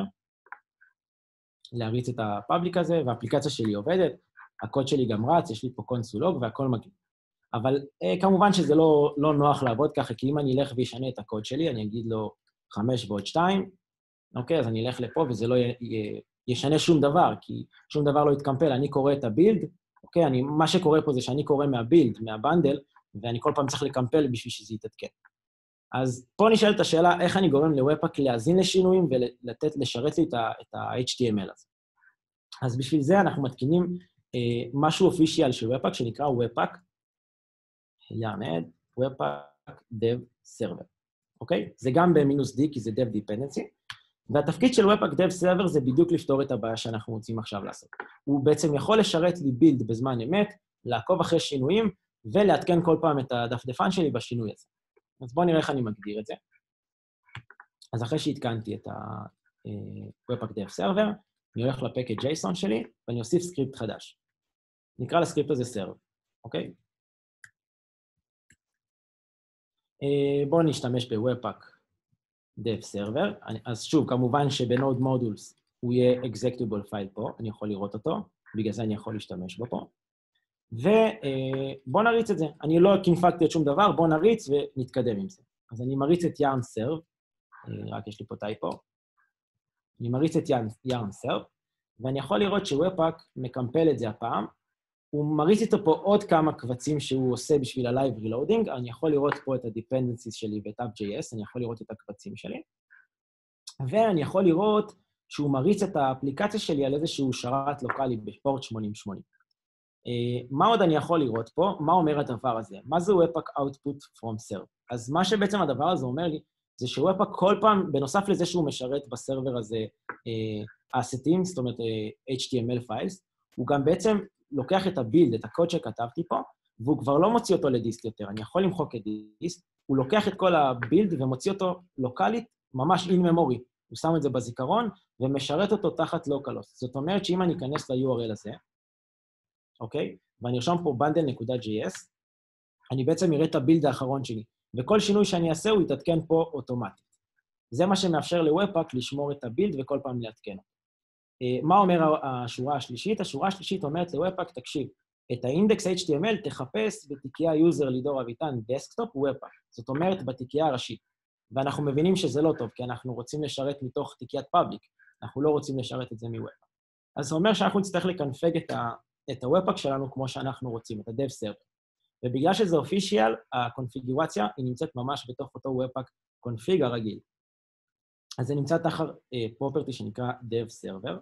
להריץ את הפאבליק הזה, והאפליקציה שלי עובדת, הקוד שלי גם רץ, יש לי פה קונסולוג והכל מגיע. אבל כמובן שזה לא, לא נוח לעבוד ככה, כי אם אני אלך וישנה את הקוד שלי, אני אגיד לו חמש ועוד שתיים, אוקיי? אז אני אלך לפה וזה לא ישנה שום דבר, כי שום דבר לא יתקמפל. אני קורא את הבילד, אוקיי? אני, מה שקורה פה זה שאני קורא מהבילד, מהבנדל, ואני כל פעם צריך לקמפל בשביל שזה יתעדכן. אז פה נשאלת השאלה, איך אני גורם ל-Webpack להזין לשינויים ולתת, לשרת לי את ה-אייץ' טי אם אל הזה. אז בשביל זה אנחנו מתקינים אה, משהו אופישיאל של Webpack, שנקרא Webpack, yarn-add, Webpack dev server, אוקיי? זה גם במינוס D, כי זה dev dependency, והתפקיד של Webpack dev server זה בדיוק לפתור את הבעיה שאנחנו רוצים עכשיו לעשות. הוא בעצם יכול לשרת לי בילד בזמן אמת, לעקוב אחרי שינויים, ולעדכן כל פעם את הדפדפן שלי בשינוי הזה. אז בואו נראה איך אני מגדיר את זה. אז אחרי שהתקנתי את ה-Webpack dev server, אני הולך לפקד ג'ייסון שלי, ואני אוסיף סקריפט חדש. נקרא לסקריפט הזה server, אוקיי? בואו נשתמש ב-Webpack dev server. אז שוב, כמובן שבנוד מודולס הוא יהיה executable file פה, אני יכול לראות אותו, בגלל זה אני יכול להשתמש בו פה. ובואו נריץ את זה. אני לא קינפקתי את שום דבר, בואו נריץ ונתקדם עם זה. אז אני מריץ את yarn serve, רק יש לי פה טייפו. אני מריץ את yarn serve, ואני יכול לראות ש-Webpack מקמפל את זה הפעם. הוא מריץ איתו פה עוד כמה קבצים שהוא עושה בשביל ה-live reloading. אני יכול לראות פה את ה-dependencies שלי ואת app.js, אני יכול לראות את הקבצים שלי. ואני יכול לראות שהוא מריץ את האפליקציה שלי על איזשהו שרת לוקלי בפורט שמונים שמונים. מה עוד אני יכול לראות פה? מה אומר הדבר הזה? מה זה Webpack output from server? אז מה שבעצם הדבר הזה אומר לי, זה ש-Webpack כל פעם, בנוסף לזה שהוא משרת בסרבר הזה אסטים, זאת אומרת אייץ' טי אם אל files, הוא גם בעצם לוקח את הבילד, את הקוד שכתבתי פה, והוא כבר לא מוציא אותו לדיסק יותר. אני יכול למחוק את דיסק, הוא לוקח את כל הבילד ומוציא אותו לוקלית, ממש in memory. הוא שם את זה בזיכרון ומשרת אותו תחת localhost. זאת אומרת שאם אני אכנס ל-יו אר אל הזה, אוקיי? ואני ארשום פה bundle.js, אני בעצם אראה את הבילד האחרון שלי, וכל שינוי שאני אעשה הוא יתעדכן פה אוטומטית. זה מה שמאפשר ל-Webpack לשמור את הבילד וכל פעם לעדכן. מה אומר השורה השלישית? השורה השלישית אומרת ל-Webpack, תקשיב, את ה-index אייץ' טי אם אל תחפש בתיקייה user לידור אביטן דסקטופ Webpack, זאת אומרת בתיקייה הראשית. ואנחנו מבינים שזה לא טוב, כי אנחנו רוצים לשרת מתוך תיקיית פאבליק, אנחנו לא רוצים לשרת את זה מ-Webpack. אז זה אומר שאנחנו נצטרך לקנפג את ה... את ה-Webpack שלנו כמו שאנחנו רוצים, את ה-Dev Server. ובגלל שזה official, הקונפיגורציה היא נמצאת ממש בתוך אותו Webpack config הרגיל. אז זה נמצא תחת property שנקרא Dev Server,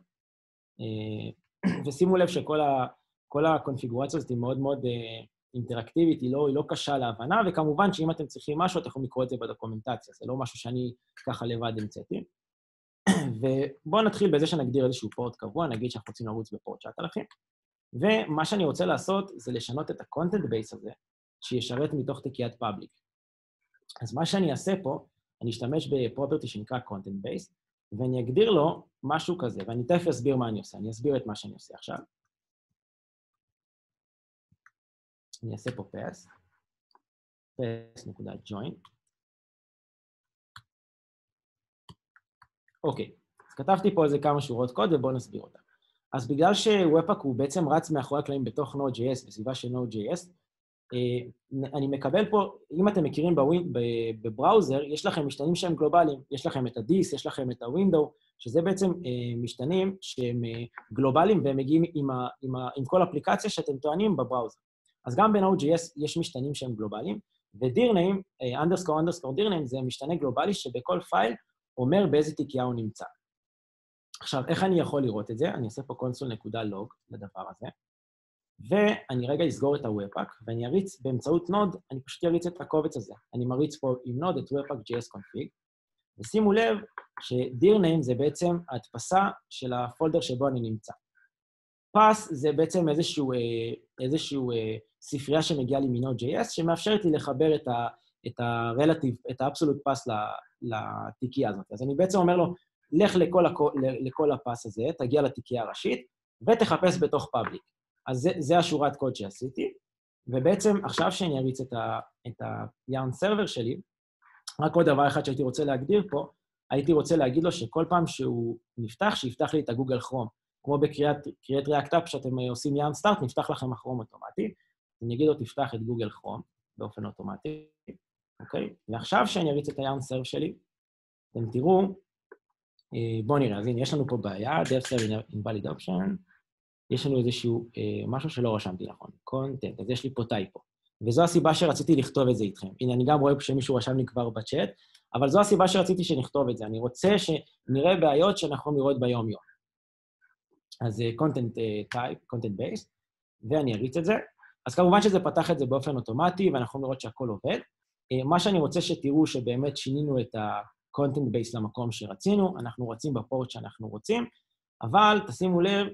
ושימו לב שכל הקונפיגורציה הזאת היא מאוד מאוד אינטראקטיבית, היא לא, היא לא קשה להבנה, וכמובן שאם אתם צריכים משהו, אתם יכולים לקרוא את זה בדוקומנטציה, זה לא משהו שאני ככה לבד המצאתי. ובואו נתחיל בזה שנגדיר איזשהו פורט קבוע, נגיד שאנחנו רוצים לרוץ בפורט תשעת אלפים, ומה שאני רוצה לעשות זה לשנות את ה-content base הזה, שישרת מתוך תקיית public. אז מה שאני אעשה פה, אני אשתמש בפרופרטי שנקרא content base, ואני אגדיר לו משהו כזה, ואני תכף אסביר מה אני עושה, אני אסביר את מה שאני עושה עכשיו. אני אעשה פה pass, pass.join. אוקיי, אז כתבתי פה איזה כמה שורות קוד, ובואו נסביר אותה. אז בגלל ש-Webpack הוא בעצם רץ מאחורי הקלעים בתוך Node.js, בסביבה של Node.js, אני מקבל פה, אם אתם מכירים בבראוזר, יש לכם משתנים שהם גלובליים, יש לכם את ה-dis, יש לכם את ה-window, שזה בעצם משתנים שהם גלובליים והם מגיעים עם, ה, עם, ה, עם כל אפליקציה שאתם טוענים בבראוזר. אז גם ב-Node.js יש משתנים שהם גלובליים, ו-dirname, underscore underscore dirname, זה משתנה גלובלי שבכל פייל אומר באיזה תיקייה הוא נמצא. עכשיו, איך אני יכול לראות את זה? אני אעשה פה console.log לדבר הזה, ואני רגע אסגור את ה-Webpack, ואני אריץ באמצעות נוד, אני פשוט אריץ את הקובץ הזה. אני מריץ פה עם נוד את Webpack.js config, ושימו לב ש-dirname זה בעצם ההדפסה של הפולדר שבו אני נמצא. pass זה בעצם איזשהו, איזשהו ספרייה שמגיעה לי מ-Node.js, שמאפשרת לי לחבר את ה- את ה-relative, את ה-absolute pass לתיקייה הזאת. אז אני בעצם אומר לו, לך לכל, לכל הפס הזה, תגיע לתיקייה הראשית, ותחפש בתוך public. אז זה, זה השורת קוד שעשיתי, ובעצם עכשיו שאני אריץ את ה, את ה-yarn server שלי, רק עוד דבר אחד שהייתי רוצה להגדיר פה, הייתי רוצה להגיד לו שכל פעם שהוא נפתח, שיפתח לי את הגוגל כרום. כמו בקריאת React App שאתם עושים yarn start, נפתח לכם הכרום אוטומטי. אני אגיד לו, תפתח את גוגל כרום באופן אוטומטי, אוקיי? ועכשיו שאני אריץ את ה-yarn server שלי, אתם תראו, בואו נראה, אז הנה, יש לנו פה בעיה, dev server invalid option, יש לנו איזשהו אה, משהו שלא רשמתי נכון, content, אז יש לי פה טייפו. וזו הסיבה שרציתי לכתוב את זה איתכם. הנה, אני גם רואה שמישהו רשם לי כבר בצ'אט, אבל זו הסיבה שרציתי שנכתוב את זה. אני רוצה שנראה בעיות שאנחנו יכולים לראות ביום-יום. אז uh, content uh, type, content base, ואני אריץ את זה. אז כמובן שזה פתח את זה באופן אוטומטי, ואנחנו יכולים לראות שהכל עובד. Uh, מה שאני רוצה שתראו שבאמת שינינו את ה-content base למקום שרצינו, אנחנו רצים בפורט שאנחנו רוצים, אבל תשימו לב,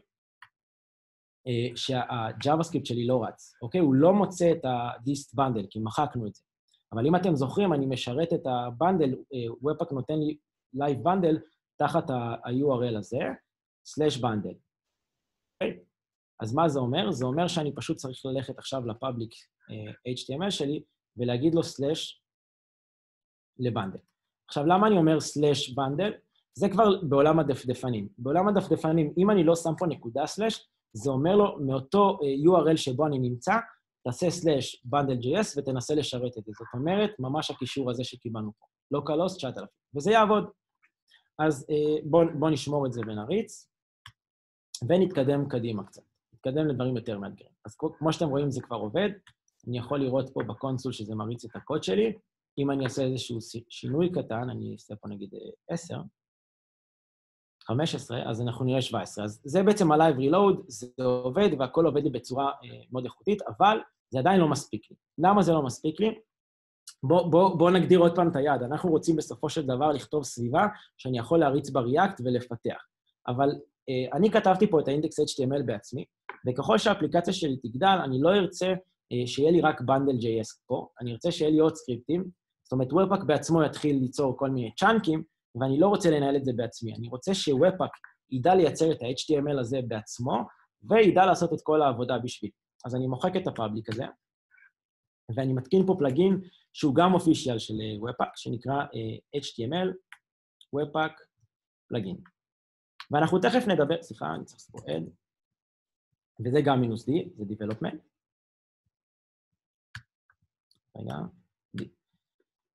שה-JavaScript שלי לא רץ, אוקיי? הוא לא מוצא את ה-dist bundle, כי מחקנו את זה. אבל אם אתם זוכרים, אני משרת את ה-bundle, Webpack נותן לי live bundle תחת ה-יו אר אל הזה, slash bundle. אוקיי? אז מה זה אומר? זה אומר שאני פשוט צריך ללכת עכשיו לפאבליק אייץ' טי אם אל שלי, ולהגיד לו slash לבנדל. עכשיו, למה אני אומר slash bundle? זה כבר בעולם הדפדפנים. בעולם הדפדפנים, אם אני לא שם פה נקודה slash, זה אומר לו, מאותו יו אר אל שבו אני נמצא, תעשה slash bundle.js ותנסה לשרת את זה. זאת אומרת, ממש הקישור הזה שקיבלנו פה. localhost תשעת אלפים. וזה יעבוד. אז בואו בוא נשמור את זה ונריץ, ונתקדם קדימה קצת. נתקדם לדברים יותר מאתגרים. אז כמו שאתם רואים, זה כבר עובד. אני יכול לראות פה בקונסול שזה מריץ את הקוד שלי. אם אני אעשה איזשהו שינוי קטן, אני אעשה פה נגיד עשר, חמש עשרה, אז אנחנו נראה שבע עשרה. אז זה בעצם ה-Live Reload, זה עובד, והכל עובד לי בצורה אה, מאוד איכותית, אבל זה עדיין לא מספיק לי. למה זה לא מספיק לי? בואו בוא, בוא נגדיר עוד פעם את היעד. אנחנו רוצים בסופו של דבר לכתוב סביבה שאני יכול להריץ ב-React ולפתח. אבל אה, אני כתבתי פה את האינדקס אייץ' טי אם אל בעצמי, וככל שהאפליקציה שלי תגדל, אני לא ארצה אה, שיהיה לי רק bundle.js פה, אני ארצה שיהיה לי עוד סקריפטים, זאת אומרת, Webpack בעצמו יתחיל ליצור כל מיני צ'אנקים, ואני לא רוצה לנהל את זה בעצמי. אני רוצה ש-Webpack ידע לייצר את ה-אייץ' טי אם אל הזה בעצמו, וידע לעשות את כל העבודה בשביל. אז אני מוחק את הפאבליק הזה, ואני מתקין פה פלאגין שהוא גם אופישיאל של Webpack, שנקרא אייץ' טי אם אל, Webpack פלאגין. ואנחנו תכף נדבר, סליחה, אני צריך פה add, וזה גם מינוס D, זה development. רגע, D.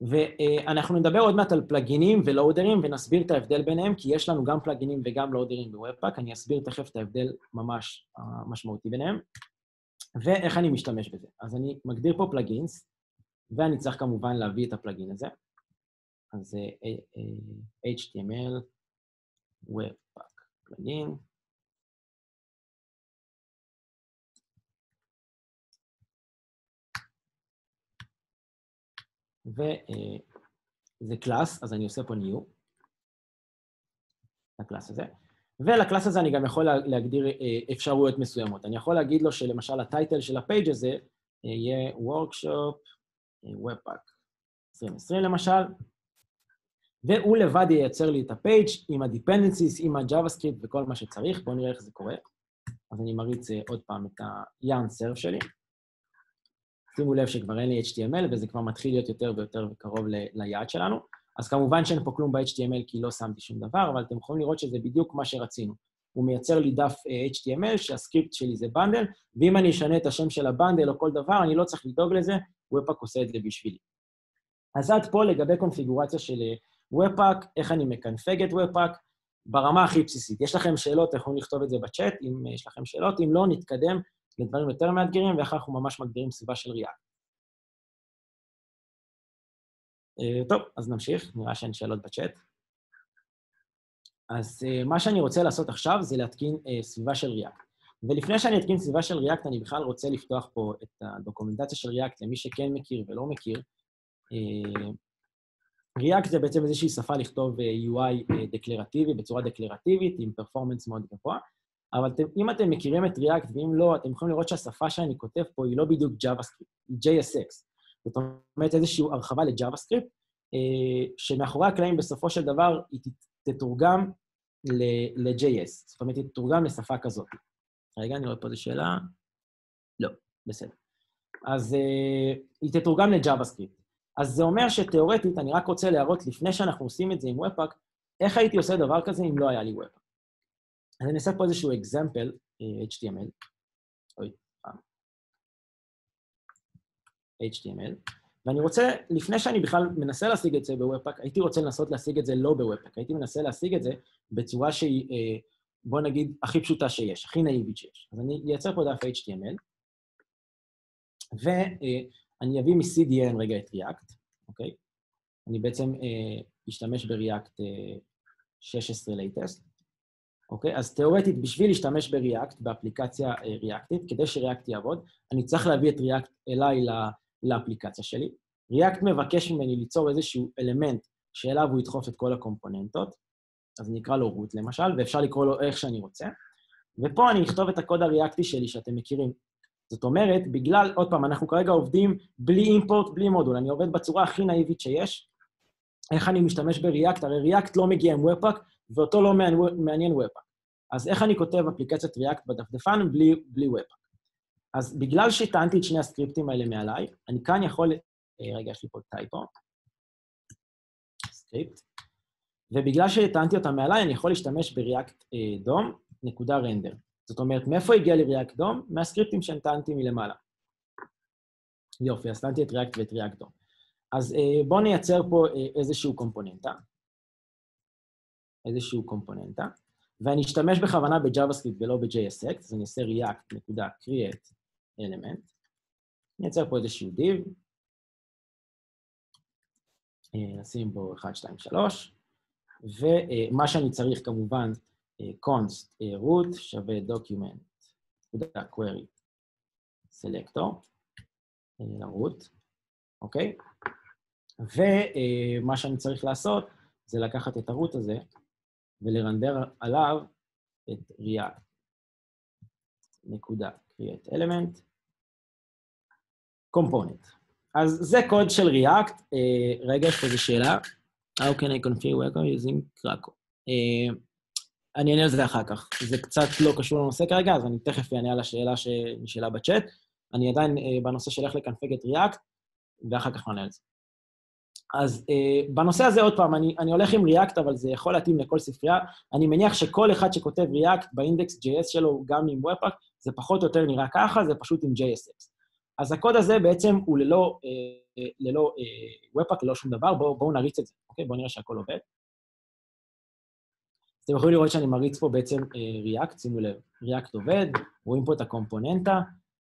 ואנחנו נדבר עוד מעט על פלאגינים ולואודרים, ונסביר את ההבדל ביניהם, כי יש לנו גם פלאגינים וגם לואודרים בוובפאק, אני אסביר תכף את ההבדל ממש משמעותי ביניהם, ואיך אני משתמש בזה. אז אני מגדיר פה פלאגינס, ואני צריך כמובן להביא את הפלאגין הזה. אז זה אייץ' טי אם אל, Webpack פלאגין. וזה קלאס, אז אני עושה פה new, לקלאס הזה. ולקלאס הזה אני גם יכול להגדיר אפשרויות מסוימות. אני יכול להגיד לו שלמשל הטייטל של הפייג' הזה יהיה workshop, Webpack עשרים עשרים למשל, והוא לבד ייצר לי את הפייג' עם ה-dependencies, עם ה-JavaScript וכל מה שצריך. בואו נראה איך זה קורה. אז אני מריץ עוד פעם את ה-yarn serve שלי. שימו לב שכבר אין לי אייץ' טי אם אל, וזה כבר מתחיל להיות יותר ויותר וקרוב ליעד שלנו. אז כמובן שאין פה כלום ב-אייץ' טי אם אל, כי לא שמתי שום דבר, אבל אתם יכולים לראות שזה בדיוק מה שרצינו. הוא מייצר לי דף אייץ' טי אם אל, שהסקריפט שלי זה בנדל, ואם אני אשנה את השם של הבנדל או כל דבר, אני לא צריך לדאוג לזה, Webpack עושה את זה בשבילי. אז עד פה לגבי קונפיגורציה של Webpack, איך אני מקנפג את Webpack, ברמה הכי בסיסית. יש לכם שאלות, אתם יכולים לכתוב את זה בצ'אט, אם יש לכם שאלות, אם לא, נתקדם לדברים יותר מאתגרים, ואחר אנחנו ממש מגדירים סביבה של React. טוב, אז נמשיך, נראה שאין שאלות בצ'אט. אז מה שאני רוצה לעשות עכשיו זה להתקין סביבה של React. ולפני שאני אתקין סביבה של React, אני בכלל רוצה לפתוח פה את הדוקומנטציה של React, למי שכן מכיר ולא מכיר. React זה בעצם איזושהי שפה לכתוב יו איי דקלרטיבי, בצורה דקלרטיבית, עם פרפורמנס מאוד גבוה. אבל אתם, אם אתם מכירים את React, ואם לא, אתם יכולים לראות שהשפה שאני כותב פה היא לא בדיוק JavaScript, היא ג'יי אס אקס. זאת אומרת, איזושהי הרחבה ל-JavaScript, שמאחורי הקלעים בסופו של דבר היא תתורגם ל-ג'יי אס. זאת אומרת, היא תתורגם לשפה כזאת. רגע, אני רואה פה איזו שאלה. לא, בסדר. אז היא תתורגם ל-JavaScript. אז זה אומר שתיאורטית, אני רק רוצה להראות לפני שאנחנו עושים את זה עם Webpack, איך הייתי עושה דבר כזה אם לא היה לי Webpack. אז אני אעשה פה איזשהו example, אייץ' טי אם אל, אוי, אייץ' טי אם אל, ואני רוצה, לפני שאני בכלל מנסה להשיג את זה בוובפאק, הייתי רוצה לנסות להשיג את זה לא בוובפאק, הייתי מנסה להשיג את זה בצורה שהיא, בוא נגיד, הכי פשוטה שיש, הכי נאיבית שיש. אז אני אייצר פה דף אייץ' טי אם אל, ואני אביא מ-סי די אן רגע את React, אוקיי? אני בעצם אשתמש ב-React שש עשרה latest, אוקיי? אז תיאורטית, בשביל להשתמש ב-React, באפליקציה Reactית, כדי ש-React יעבוד, אני צריך להביא את React אליי לאפליקציה שלי. React מבקש ממני ליצור איזשהו אלמנט שאליו הוא ידחוף את כל הקומפוננטות, אז אני אקרא לו root למשל, ואפשר לקרוא לו איך שאני רוצה. ופה אני אכתוב את הקוד הריאקטי שלי שאתם מכירים. זאת אומרת, בגלל, עוד פעם, אנחנו כרגע עובדים בלי אימפורט, בלי מודול, אני עובד בצורה הכי נאיבית שיש. איך אני משתמש ב-React? הרי React לא מגיע עם Webpack, ואותו לא מעניין Webpack. אז איך אני כותב אפליקציית React בדפדפן בלי, בלי Webpack? אז בגלל שטענתי את שני הסקריפטים האלה מעליי, אני כאן יכול, רגע, יש לי פה טייפו, סקריפט, ובגלל שטענתי אותם מעליי, אני יכול להשתמש ב-React דום, נקודה רנדר. זאת אומרת, מאיפה הגיע לי React דום? מהסקריפטים שטענתי מלמעלה. יופי, אז טענתי את React ואת React דום. אז בואו נייצר פה איזשהו קומפוננטה, איזשהו קומפוננטה, ואני אשתמש בכוונה ב-JavaScript ולא ב-ג'יי אס אקס, אז אני אעשה React.create element, אני אייצר פה איזשהו div, נשים בו אחת, שתיים, שלוש, ומה שאני צריך כמובן, const root שווה document.query selector, root, אוקיי? ומה שאני צריך לעשות זה לקחת את הרוט הזה ולרנדר עליו את React נקודה create element component. אז זה קוד של React. רגע, יש פה איזו שאלה. How can I configure Webpack using Krakow? אני אענה על זה אחר כך. זה קצת לא קשור לנושא כרגע, אז אני תכף אענה על השאלה שנשאלה בצ'אט. אני עדיין בנושא של איך לקנפג את React, ואחר כך נענה על זה. אז uh, בנושא הזה עוד פעם, אני, אני הולך עם React, אבל זה יכול להתאים לכל ספרייה. אני מניח שכל אחד שכותב React באינדקס ג'יי אס שלו, גם עם Webpack, זה פחות או יותר נראה ככה, זה פשוט עם ג'יי אס אקס. אז הקוד הזה בעצם הוא ללא uh, ללא Webpack, ללא שום דבר, בואו בוא נריץ את זה, אוקיי? בואו נראה שהכל עובד. אתם יכולים לראות שאני מריץ פה בעצם React, שימו לב, React עובד, רואים פה את הקומפוננטה.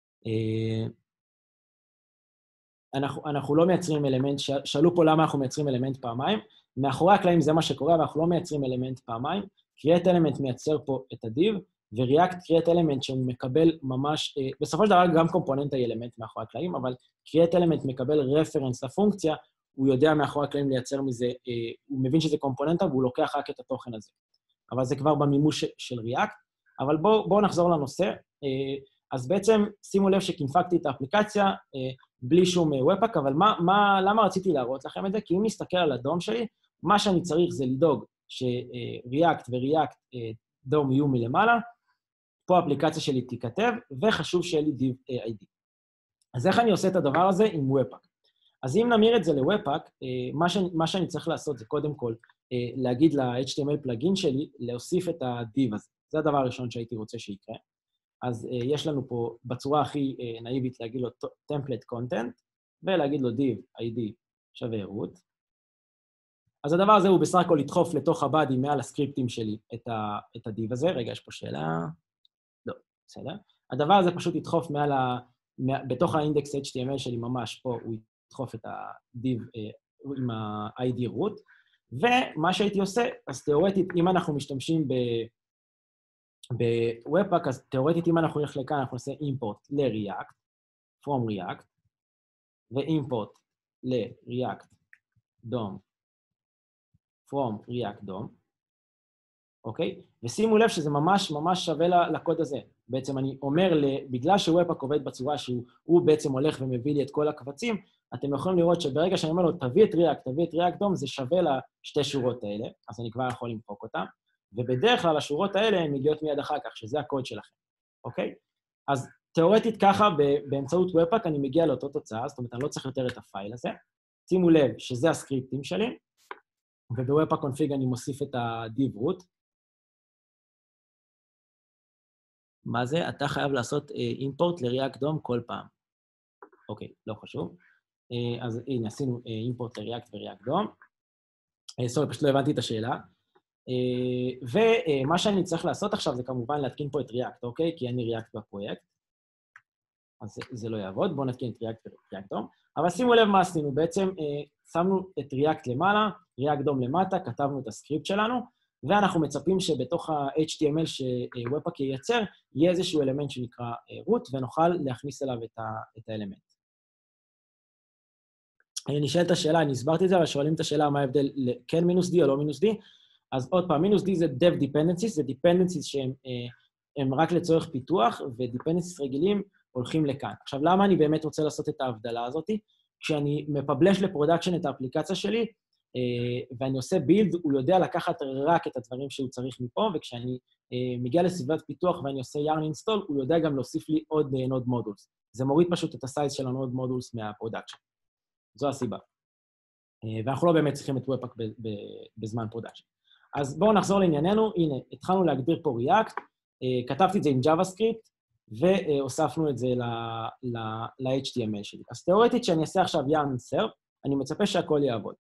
אנחנו, אנחנו לא מייצרים אלמנט, שאלו פה למה אנחנו מייצרים אלמנט פעמיים, מאחורי הקלעים זה מה שקורה, אבל אנחנו לא מייצרים אלמנט פעמיים, create element מייצר פה את ה-div, ו-react create element שהוא מקבל ממש, בסופו של דבר גם קומפוננטה היא אלמנט מאחורי הקלעים, אבל create element מקבל רפרנס לפונקציה, הוא יודע מאחורי הקלעים לייצר מזה, הוא מבין שזה קומפוננטה, והוא לוקח רק את התוכן הזה. אבל זה כבר במימוש של React, אבל בואו בוא נחזור לנושא. אז בעצם שימו לב שכינפקתי את האפליקציה בלי שום Webpack, אבל מה, מה, למה רציתי להראות לכם את זה? כי אם נסתכל על הדום שלי, מה שאני צריך זה לדאוג ש-React ו-React דום יהיו מלמעלה, פה האפליקציה שלי תיכתב, וחשוב שיהיה לי div איי די. אז איך אני עושה את הדבר הזה עם Webpack? אז אם נמיר את זה ל-Webpack, מה, ש... מה שאני צריך לעשות זה קודם כל להגיד ל-אייץ' טי אם אל פלאגין שלי, להוסיף את ה-div הזה. זה הדבר הראשון שהייתי רוצה שיקרה. אז יש לנו פה בצורה הכי נאיבית להגיד לו template content, ולהגיד לו div איי די שווה root. אז הדבר הזה הוא בסך הכל לדחוף לתוך הבאדי מעל הסקריפטים שלי את, ה... את ה-div הזה. רגע, יש פה שאלה. לא, בסדר. הדבר הזה פשוט ידחוף מעל ה... בתוך האינדקס אייץ' טי אם אל שלי ממש פה, הוא ידחוף את ה-div עם ה-איי די root, ומה שהייתי עושה, אז תיאורטית, אם אנחנו משתמשים ב-Webpack, אז תיאורטית, אם אנחנו נלך לכאן, אנחנו נעשה import ל-React, from React, ו-import ל-React דום, from React דום, אוקיי? ושימו לב שזה ממש ממש שווה לקוד הזה. בעצם אני אומר, בגלל ש-Webpack עובד בצורה שהוא בעצם הולך ומביא לי את כל הקבצים, אתם יכולים לראות שברגע שאני אומר לו, תביא את React, תביא את React דום, זה שווה לשתי שורות האלה, אז אני כבר יכול למחוק אותם, ובדרך כלל השורות האלה הן מגיעות מיד אחר כך, שזה הקוד שלכם, אוקיי? אז תיאורטית ככה, באמצעות Webpack אני מגיע לאותו תוצאה, זאת אומרת, אני לא צריך יותר את הפייל הזה. שימו לב שזה הסקריפטים שלי, וב-Webpack config אני מוסיף את ה-div root. מה זה? אתה חייב לעשות import ל-React דום כל פעם. אוקיי, לא חשוב. אז הנה, עשינו import ל-React ו-React דום. סורי, פשוט לא הבנתי את השאלה. ומה שאני צריך לעשות עכשיו זה כמובן להתקין פה את React, אוקיי? כי אין לי React בפרויקט. אז זה לא יעבוד, בואו נתקין את React ו-React דום. אבל שימו לב מה עשינו, בעצם שמנו את React למעלה, React דום למטה, כתבנו את הסקריפט שלנו, ואנחנו מצפים שבתוך ה-אייץ' טי אם אל ש-Webpack ייצר, יהיה איזשהו אלמנט שנקרא root, ונוכל להכניס אליו את האלמנט. אני נשאלת השאלה, אני הסברתי את זה, אבל שואלים את השאלה מה ההבדל כן מינוס D או לא מינוס D, אז עוד פעם, מינוס D זה dev dependencies, זה dependencies שהם רק לצורך פיתוח, ו-dependencies רגילים הולכים לכאן. עכשיו, למה אני באמת רוצה לעשות את ההבדלה הזאת? כשאני מפבלש לפרודקשן את האפליקציה שלי, ואני עושה בילד, הוא יודע לקחת רק את הדברים שהוא צריך מפה, וכשאני מגיע לסביבת פיתוח ואני עושה yarn install, הוא יודע גם להוסיף לי עוד נוד מודולס. זה מוריד פשוט את הסייז של הנוד מודולס מהפרודקשן. זו הסיבה. ואנחנו לא באמת צריכים את Webpack בזמן פרודקשן. אז בואו נחזור לענייננו. הנה, התחלנו להגדיר פה React, כתבתי את זה עם JavaScript, והוספנו את זה ל-אייץ' טי אם אל שלי. אז תיאורטית שאני אעשה עכשיו yarn insert, אני מצפה שהכל יעבוד.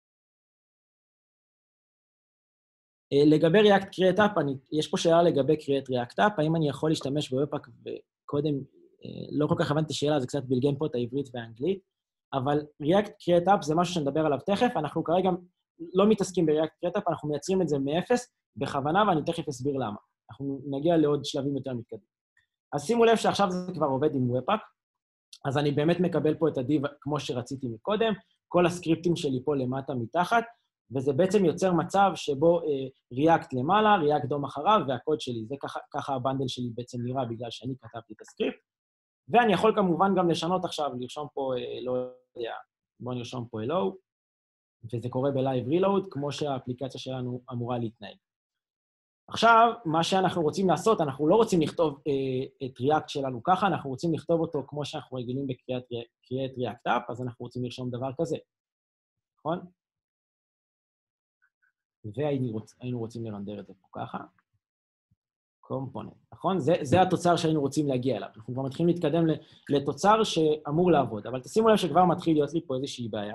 לגבי React Create App, אני, יש פה שאלה לגבי Create React App, האם אני יכול להשתמש ב-Webpack, וקודם לא כל כך הבנתי שאלה, זה קצת בלגן פה את העברית והאנגלית, אבל React Create App זה משהו שנדבר עליו תכף, אנחנו כרגע לא מתעסקים ב-React Create App, אנחנו מייצרים את זה מאפס, בכוונה, ואני תכף אסביר למה. אנחנו נגיע לעוד שלבים יותר מתקדמים. אז שימו לב שעכשיו זה כבר עובד עם Webpack, אז אני באמת מקבל פה את ה-div כמו שרציתי מקודם, כל הסקריפטים שלי פה למטה מתחת, וזה בעצם יוצר מצב שבו אה, React למעלה, React דום אחריו, והקוד שלי, זה ככה, ככה הבנדל שלי בעצם נראה בגלל שאני כתבתי את הסקריפט, ואני יכול כמובן גם לשנות עכשיו, לרשום פה, אה, לא יודע, בואו נרשום פה hello, וזה קורה ב-live reload, כמו שהאפליקציה שלנו אמורה להתנהג. עכשיו, מה שאנחנו רוצים לעשות, אנחנו לא רוצים לכתוב אה, את React שלנו ככה, אנחנו רוצים לכתוב אותו כמו שאנחנו רגילים ב-Create React App, אז אנחנו רוצים לרשום דבר כזה, נכון? והיינו רוצ, רוצים לרנדר את זה פה ככה. קומפוננט, נכון? זה, זה התוצר שהיינו רוצים להגיע אליו. אנחנו כבר מתחילים להתקדם לתוצר שאמור לעבוד, אבל תשימו לב שכבר מתחיל להיות לי פה איזושהי בעיה.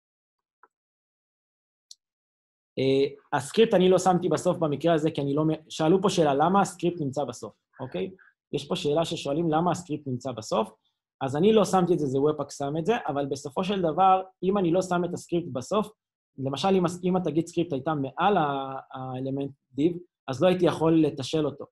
Uh, הסקריפט אני לא שמתי בסוף במקרה הזה, כי אני לא... שאלו פה שאלה, למה הסקריפט נמצא בסוף, אוקיי? יש פה שאלה ששואלים למה הסקריפט נמצא בסוף, אז אני לא שמתי את זה, זה Webpack שם את זה, אבל בסופו של דבר, אם אני לא שם את הסקריפט בסוף, למשל, אם, אם התגיד סקריפט הייתה מעל האלמנט div, אז לא הייתי יכול לתשל אותו.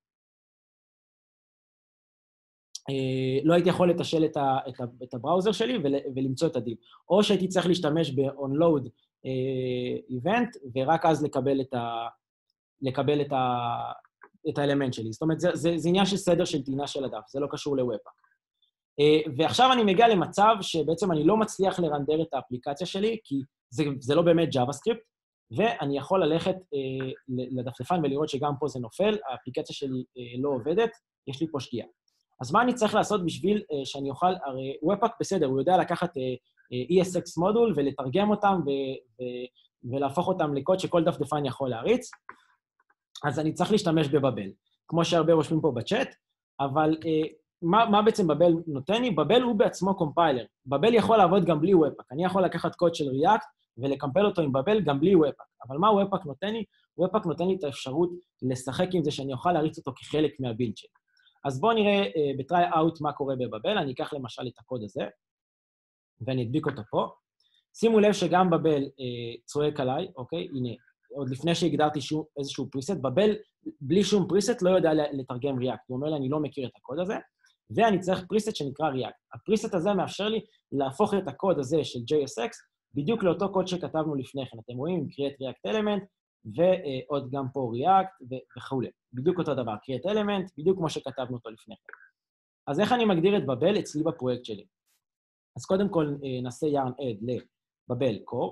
Uh, לא הייתי יכול לתשל את, ה, את, ה, את הבראוזר שלי ול, ולמצוא את ה-div. או שהייתי צריך להשתמש ב-onload, איבנט, ורק אז לקבל את ה... לקבל את ה... את האלמנט שלי. זאת אומרת, זה, זה, זה עניין של סדר של טעינה של הדף, זה לא קשור ל-Webpack. ועכשיו אני מגיע למצב שבעצם אני לא מצליח לרנדר את האפליקציה שלי, כי זה, זה לא באמת JavaScript, ואני יכול ללכת לדפדפן ולראות שגם פה זה נופל, האפליקציה שלי לא עובדת, יש לי פה שגיאה. אז מה אני צריך לעשות בשביל שאני אוכל, הרי Webpack בסדר, הוא יודע לקחת E S X מודול ולתרגם אותם ו- ו- ולהפוך אותם לקוד שכל דפדפן יכול להריץ, אז אני צריך להשתמש בבבל, כמו שהרבה רושמים פה בצ'אט, אבל uh, מה, מה בעצם בבל נותן לי? בבל הוא בעצמו קומפיילר. בבל יכול לעבוד גם בלי Webpack. אני יכול לקחת קוד של React ולקמפל אותו עם בבל גם בלי Webpack. אבל מה Webpack נותן לי? Webpack נותן לי את האפשרות לשחק עם זה שאני אוכל להריץ אותו כחלק מהבילד שלי. אז בואו נראה uh, ב-try out מה קורה בבבל. אני אקח למשל את הקוד הזה, ואני אדביק אותו פה. שימו לב שגם בבל uh, צועק עליי, אוקיי? הנה, עוד לפני שהגדרתי שום, איזשהו פריסט, בבל בלי שום פריסט לא יודע לתרגם React. הוא אומר לי, אני לא מכיר את הקוד הזה, ואני צריך פריסט שנקרא React. הפריסט הזה מאפשר לי להפוך את הקוד הזה של ג'יי אס אקס בדיוק לאותו קוד שכתבנו לפני כן. אתם רואים, create React element, ועוד גם פה React וכו'. בדיוק אותו דבר, create element, בדיוק כמו שכתבנו אותו לפני כן. אז איך אני מגדיר את בבל אצלי בפרויקט שלי? אז קודם כל נעשה yarn add לבבל core,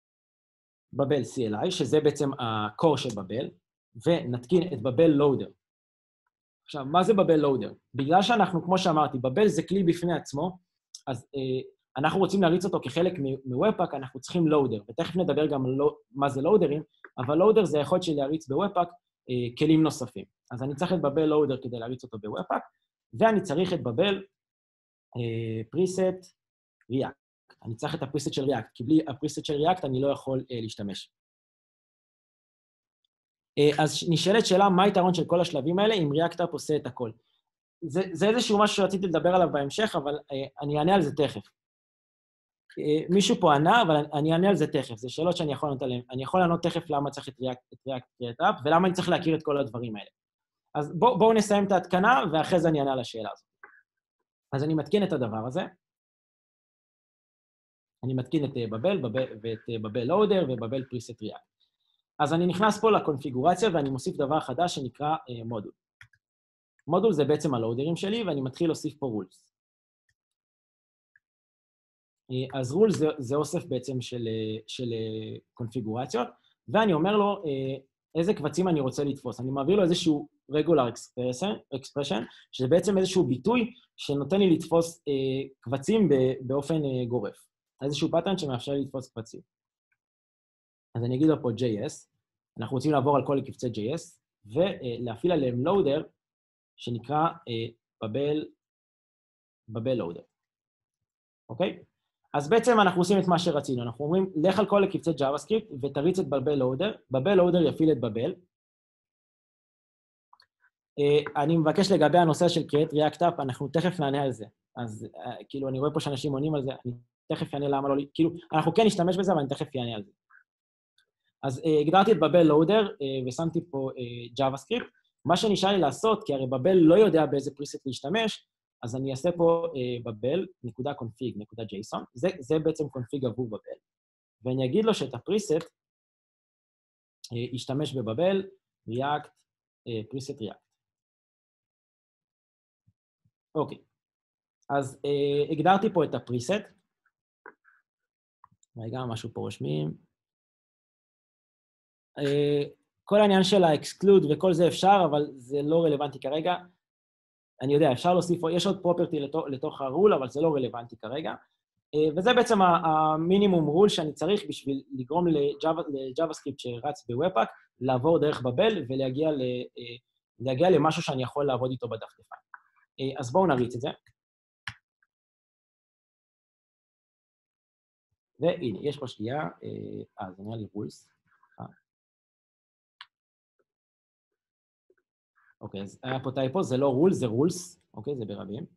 בבל סי אל איי, שזה בעצם ה-core של בבל, ונתקין את בבל לואודר. עכשיו, מה זה בבל לואודר? בגלל שאנחנו, כמו שאמרתי, בבל זה כלי בפני עצמו, אז אה, אנחנו רוצים להריץ אותו כחלק מ-Webpack, אנחנו צריכים לואודר, ותכף נדבר גם לא, מה זה לואודרים, אבל לואודר זה היכולת של להריץ ב-Webpack אה, כלים נוספים. אז אני צריך את בבל לואודר כדי להריץ אותו ב-Webpack, ואני צריך את בבל אה, preset React. אני צריך את הפריסט של React, כי בלי הפריסט של React אני לא יכול אה, להשתמש. אה, אז נשאלת שאלה, מה היתרון של כל השלבים האלה אם React App עושה את הכל? זה, זה איזשהו משהו שרציתי לדבר עליו בהמשך, אבל אה, אני אענה על זה תכף. אה, מישהו פה ענה, אבל אני, אני אענה על זה תכף. זה שאלות שאני יכול לענות עליהן. אני יכול לענות תכף למה צריך את React, את React App, ולמה אני צריך להכיר את כל הדברים האלה. אז בוא, בואו נסיים את ההתקנה, ואחרי זה אני אענה על השאלה הזאת. אז אני מתקין את הדבר הזה. אני מתקין את בבל, ואת בבל לואודר ובבל פריסט ריאקט. אז אני נכנס פה לקונפיגורציה ואני מוסיף דבר חדש שנקרא מודול. מודול זה בעצם הלואודרים שלי, ואני מתחיל להוסיף פה רולס. אז רולס זה, זה אוסף בעצם של, של קונפיגורציות, ואני אומר לו איזה קבצים אני רוצה לתפוס. אני מעביר לו איזשהו regular expression, expression שזה בעצם איזשהו ביטוי שנותן לי לתפוס קבצים באופן גורף. איזשהו פאטרן שמאפשר לי לתפוס קבצים. אז אני אגיד לו פה ג'יי אס, אנחנו רוצים לעבור על כל קבצי ג'יי אס, ולהפעיל עליהם לואודר, שנקרא בבל, בבל לואודר. אוקיי? אז בעצם אנחנו עושים את מה שרצינו, אנחנו אומרים, לך על כל קבצי JavaScript ותריץ את בבל לואודר, בבל לואודר יפעיל את בבל. אני מבקש לגבי הנושא של Create React App, אנחנו תכף נענה על זה. אז כאילו, אני רואה פה שאנשים עונים על זה, אני תכף יענה למה לא, כאילו, אנחנו כן נשתמש בזה, אבל אני תכף יענה על זה. אז הגדרתי את בבל לואודר, ושמתי פה JavaScript. מה שנשאר לי לעשות, כי הרי בבל לא יודע באיזה פריסט להשתמש, אז אני אעשה פה בבל נקודה config נקודה json, זה, זה בעצם קונפיג עבור בבל, ואני אגיד לו שאת הפריסט ישתמש בבבל, React, פריסט React. אוקיי, אז הגדרתי פה את הפריסט, רגע, משהו פה רושמים. כל העניין של ה-exclude וכל זה אפשר, אבל זה לא רלוונטי כרגע. אני יודע, אפשר להוסיף, יש עוד פרופרטי לתוך, לתוך הרול, אבל זה לא רלוונטי כרגע. וזה בעצם המינימום רול שאני צריך בשביל לגרום לג'אווה סקריפט שרץ בוובפאק, לעבור דרך בבל ולהגיע זה יגיע למשהו שאני יכול לעבוד איתו בדפדפן. אז בואו נריץ את זה. והנה, יש פה שגיאה, אה, זה נראה לי רולס. אוקיי, אז היה פה טייפו, זה לא רולס, זה רולס, אוקיי, זה ברבים.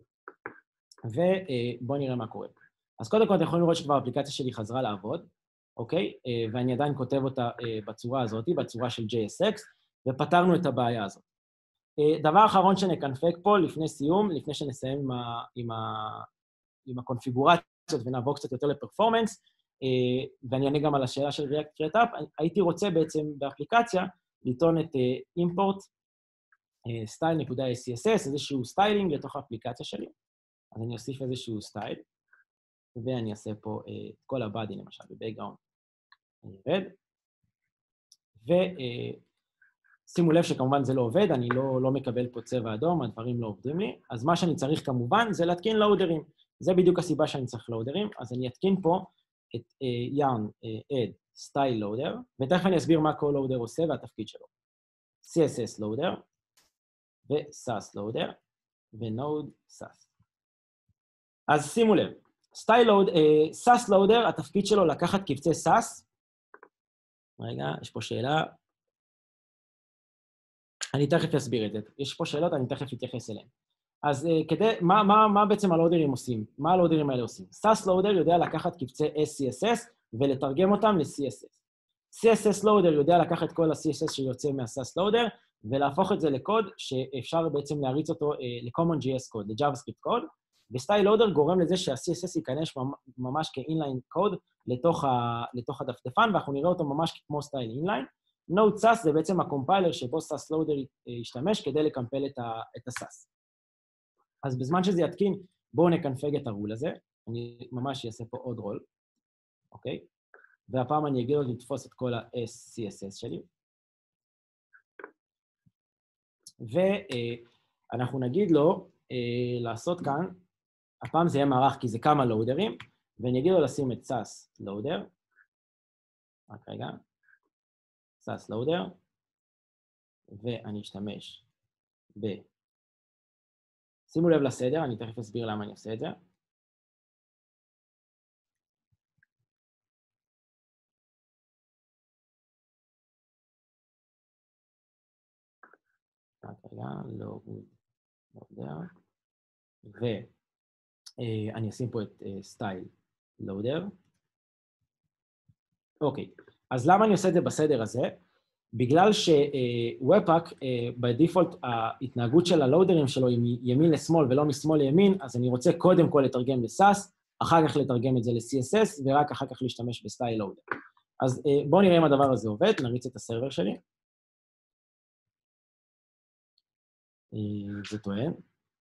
ובואו נראה מה קורה. אז קודם כל אתם יכולים לראות שכבר האפליקציה שלי חזרה לעבוד, אוקיי? ואני עדיין כותב אותה בצורה הזאת, בצורה של ג'יי אס אקס, ופתרנו את הבעיה הזאת. דבר אחרון שנקנפק פה לפני סיום, לפני שנסיים עם, ה, עם, ה, עם הקונפיגורציות ונעבור קצת יותר לפרפורמנס, ואני אענה גם על השאלה של React.js, הייתי רוצה בעצם באפליקציה לטעון את import style.css, איזשהו סטיילינג לתוך האפליקציה שלי. אז אני אוסיף איזשהו סטייל, ואני אעשה פה את כל הבאדי, למשל, בבייגראונד. אני ארד. ושימו לב שכמובן זה לא עובד, אני לא, לא מקבל פה צבע אדום, הדברים לא עובדים לי. אז מה שאני צריך כמובן זה להתקין לואודרים. זה בדיוק הסיבה שאני צריך לואודרים, אז אני אתקין פה את yarn add style loader, ותכף אני אסביר מה כל לואודר עושה והתפקיד שלו. סי אס אס loader, ו-sass loader, ו-node sass. אז שימו לב, style load, uh, sass loader, התפקיד שלו לקחת קבצי sass. רגע, יש פה שאלה. אני תכף אסביר את זה. יש פה שאלות, אני תכף אתייחס אליהן. אז uh, כדי, מה, מה, מה בעצם הלואודרים עושים? מה הלואודרים האלה עושים? sass loader יודע לקחת קבצי אס סי אס אס ולתרגם אותם ל-סי אס אס. סי אס אס loader יודע לקחת כל ה-סי אס אס שיוצא מה-sass loader, ולהפוך את זה לקוד שאפשר בעצם להריץ אותו uh, ל-common.js קוד, ל-JavaScript קוד, וסטייל לואודר גורם לזה שה-סי אס אס ייכנס ממש כ-inline קוד לתוך, ה, לתוך הדפדפן, ואנחנו נראה אותו ממש כמו סטייל inline. node sass זה בעצם הקומפיילר שבו sass לואודר ישתמש כדי לקמפל את, ה, את ה-sass. אז בזמן שזה יתקין, בואו נקנפג את הרול הזה. אני ממש אעשה פה עוד רול, אוקיי? והפעם אני אגיד לו לתפוס את כל ה-אס סי אס אס שלי. ואנחנו נגיד לו לעשות כאן, הפעם זה יהיה מערך כי זה כמה לואודרים, ואני אגיד לו לשים את sass loader, רק רגע, sass loader, ואני אשתמש ב... שימו לב לסדר, אני תכף אסביר למה אני עושה את זה. רק רגע, loader, ואני אשים פה את style loader. אוקיי, אז למה אני עושה את זה בסדר הזה? בגלל ש-Webpack, בדיפולט, ההתנהגות של הלואודרים שלו היא מימין לשמאל ולא משמאל לימין, אז אני רוצה קודם כל לתרגם ל-sass, אחר כך לתרגם את זה ל-סי אס אס, ורק אחר כך להשתמש ב-style loader. אז בואו נראה אם הדבר הזה עובד, נריץ את הסרבר שלי. זה טוען.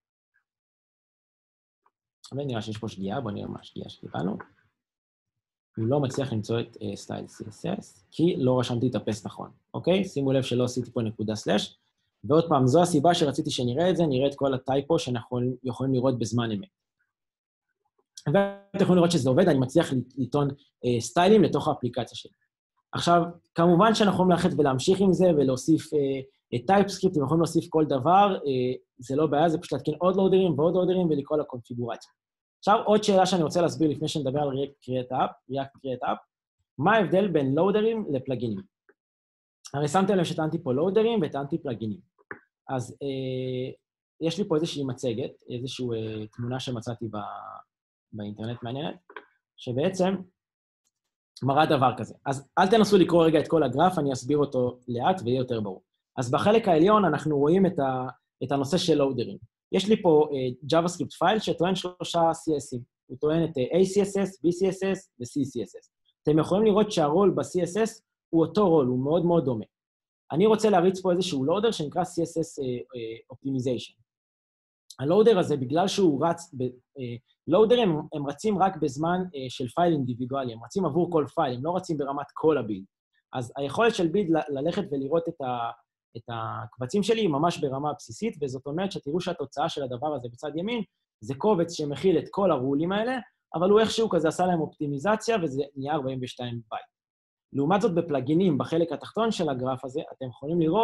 ונראה שיש פה שגיאה, בואו נראה מה השגיאה שקיבלנו. הוא לא מצליח למצוא את סטייל סי אס אס, כי לא רשמתי את הפס נכון, אוקיי? שימו לב שלא עשיתי פה נקודה סלש, ועוד פעם, זו הסיבה שרציתי שנראה את זה, נראה את כל הטייפו שאנחנו יכולים לראות בזמן אמת. ואתם יכולים לראות שזה עובד, אני מצליח לטעון סטיילים לתוך האפליקציה שלי. עכשיו, כמובן שאנחנו יכולים ללכת ולהמשיך עם זה, ולהוסיף טייפסקריפט, אתם יכולים להוסיף כל דבר, זה לא בעיה, זה פשוט להתקין עוד לואודרים ועוד לואודרים ולקרוא לקונפיגורציה. עכשיו, עוד שאלה שאני רוצה להסביר לפני שנדבר על React.js, מה ההבדל בין לואודרים לפלאגינים? הרי שמתם לב שטענתי פה לואודרים וטענתי פלאגינים. אז אה, יש לי פה איזושהי מצגת, איזושהי אה, תמונה שמצאתי ב, באינטרנט מעניינת, שבעצם מראה דבר כזה. אז אל תנסו לקרוא רגע את כל הגרף, אני אסביר אותו לאט ויהיה יותר ברור. אז בחלק העליון אנחנו רואים את, ה, את הנושא של לואודרים. יש לי פה uh, JavaScript פייל שטוען שלושה סי אסים. הוא טוען את uh, איי סי אס אס, בי סי אס אס ו-סי סי אס אס. אתם יכולים לראות שהרול ב-סי אס אס הוא אותו רול, הוא מאוד מאוד דומה. אני רוצה להריץ פה איזשהו לואודר שנקרא סי אס אס uh, uh, Optimization. הלואודר הזה, בגלל שהוא רץ, לואודרים uh, הם רצים רק בזמן uh, של פייל אינדיבידואלי, הם רצים עבור כל פייל, הם לא רצים ברמת כל הבילד. אז היכולת של בילד ל- ללכת ולראות את ה... את הקבצים שלי ממש ברמה בסיסית, וזאת אומרת שתראו שהתוצאה של הדבר הזה בצד ימין, זה קובץ שמכיל את כל הרולים האלה, אבל הוא איכשהו כזה עשה להם אופטימיזציה, וזה נהיה ארבעים ושתיים בייט. לעומת זאת, בפלאגינים, בחלק התחתון של הגרף הזה, אתם יכולים לראות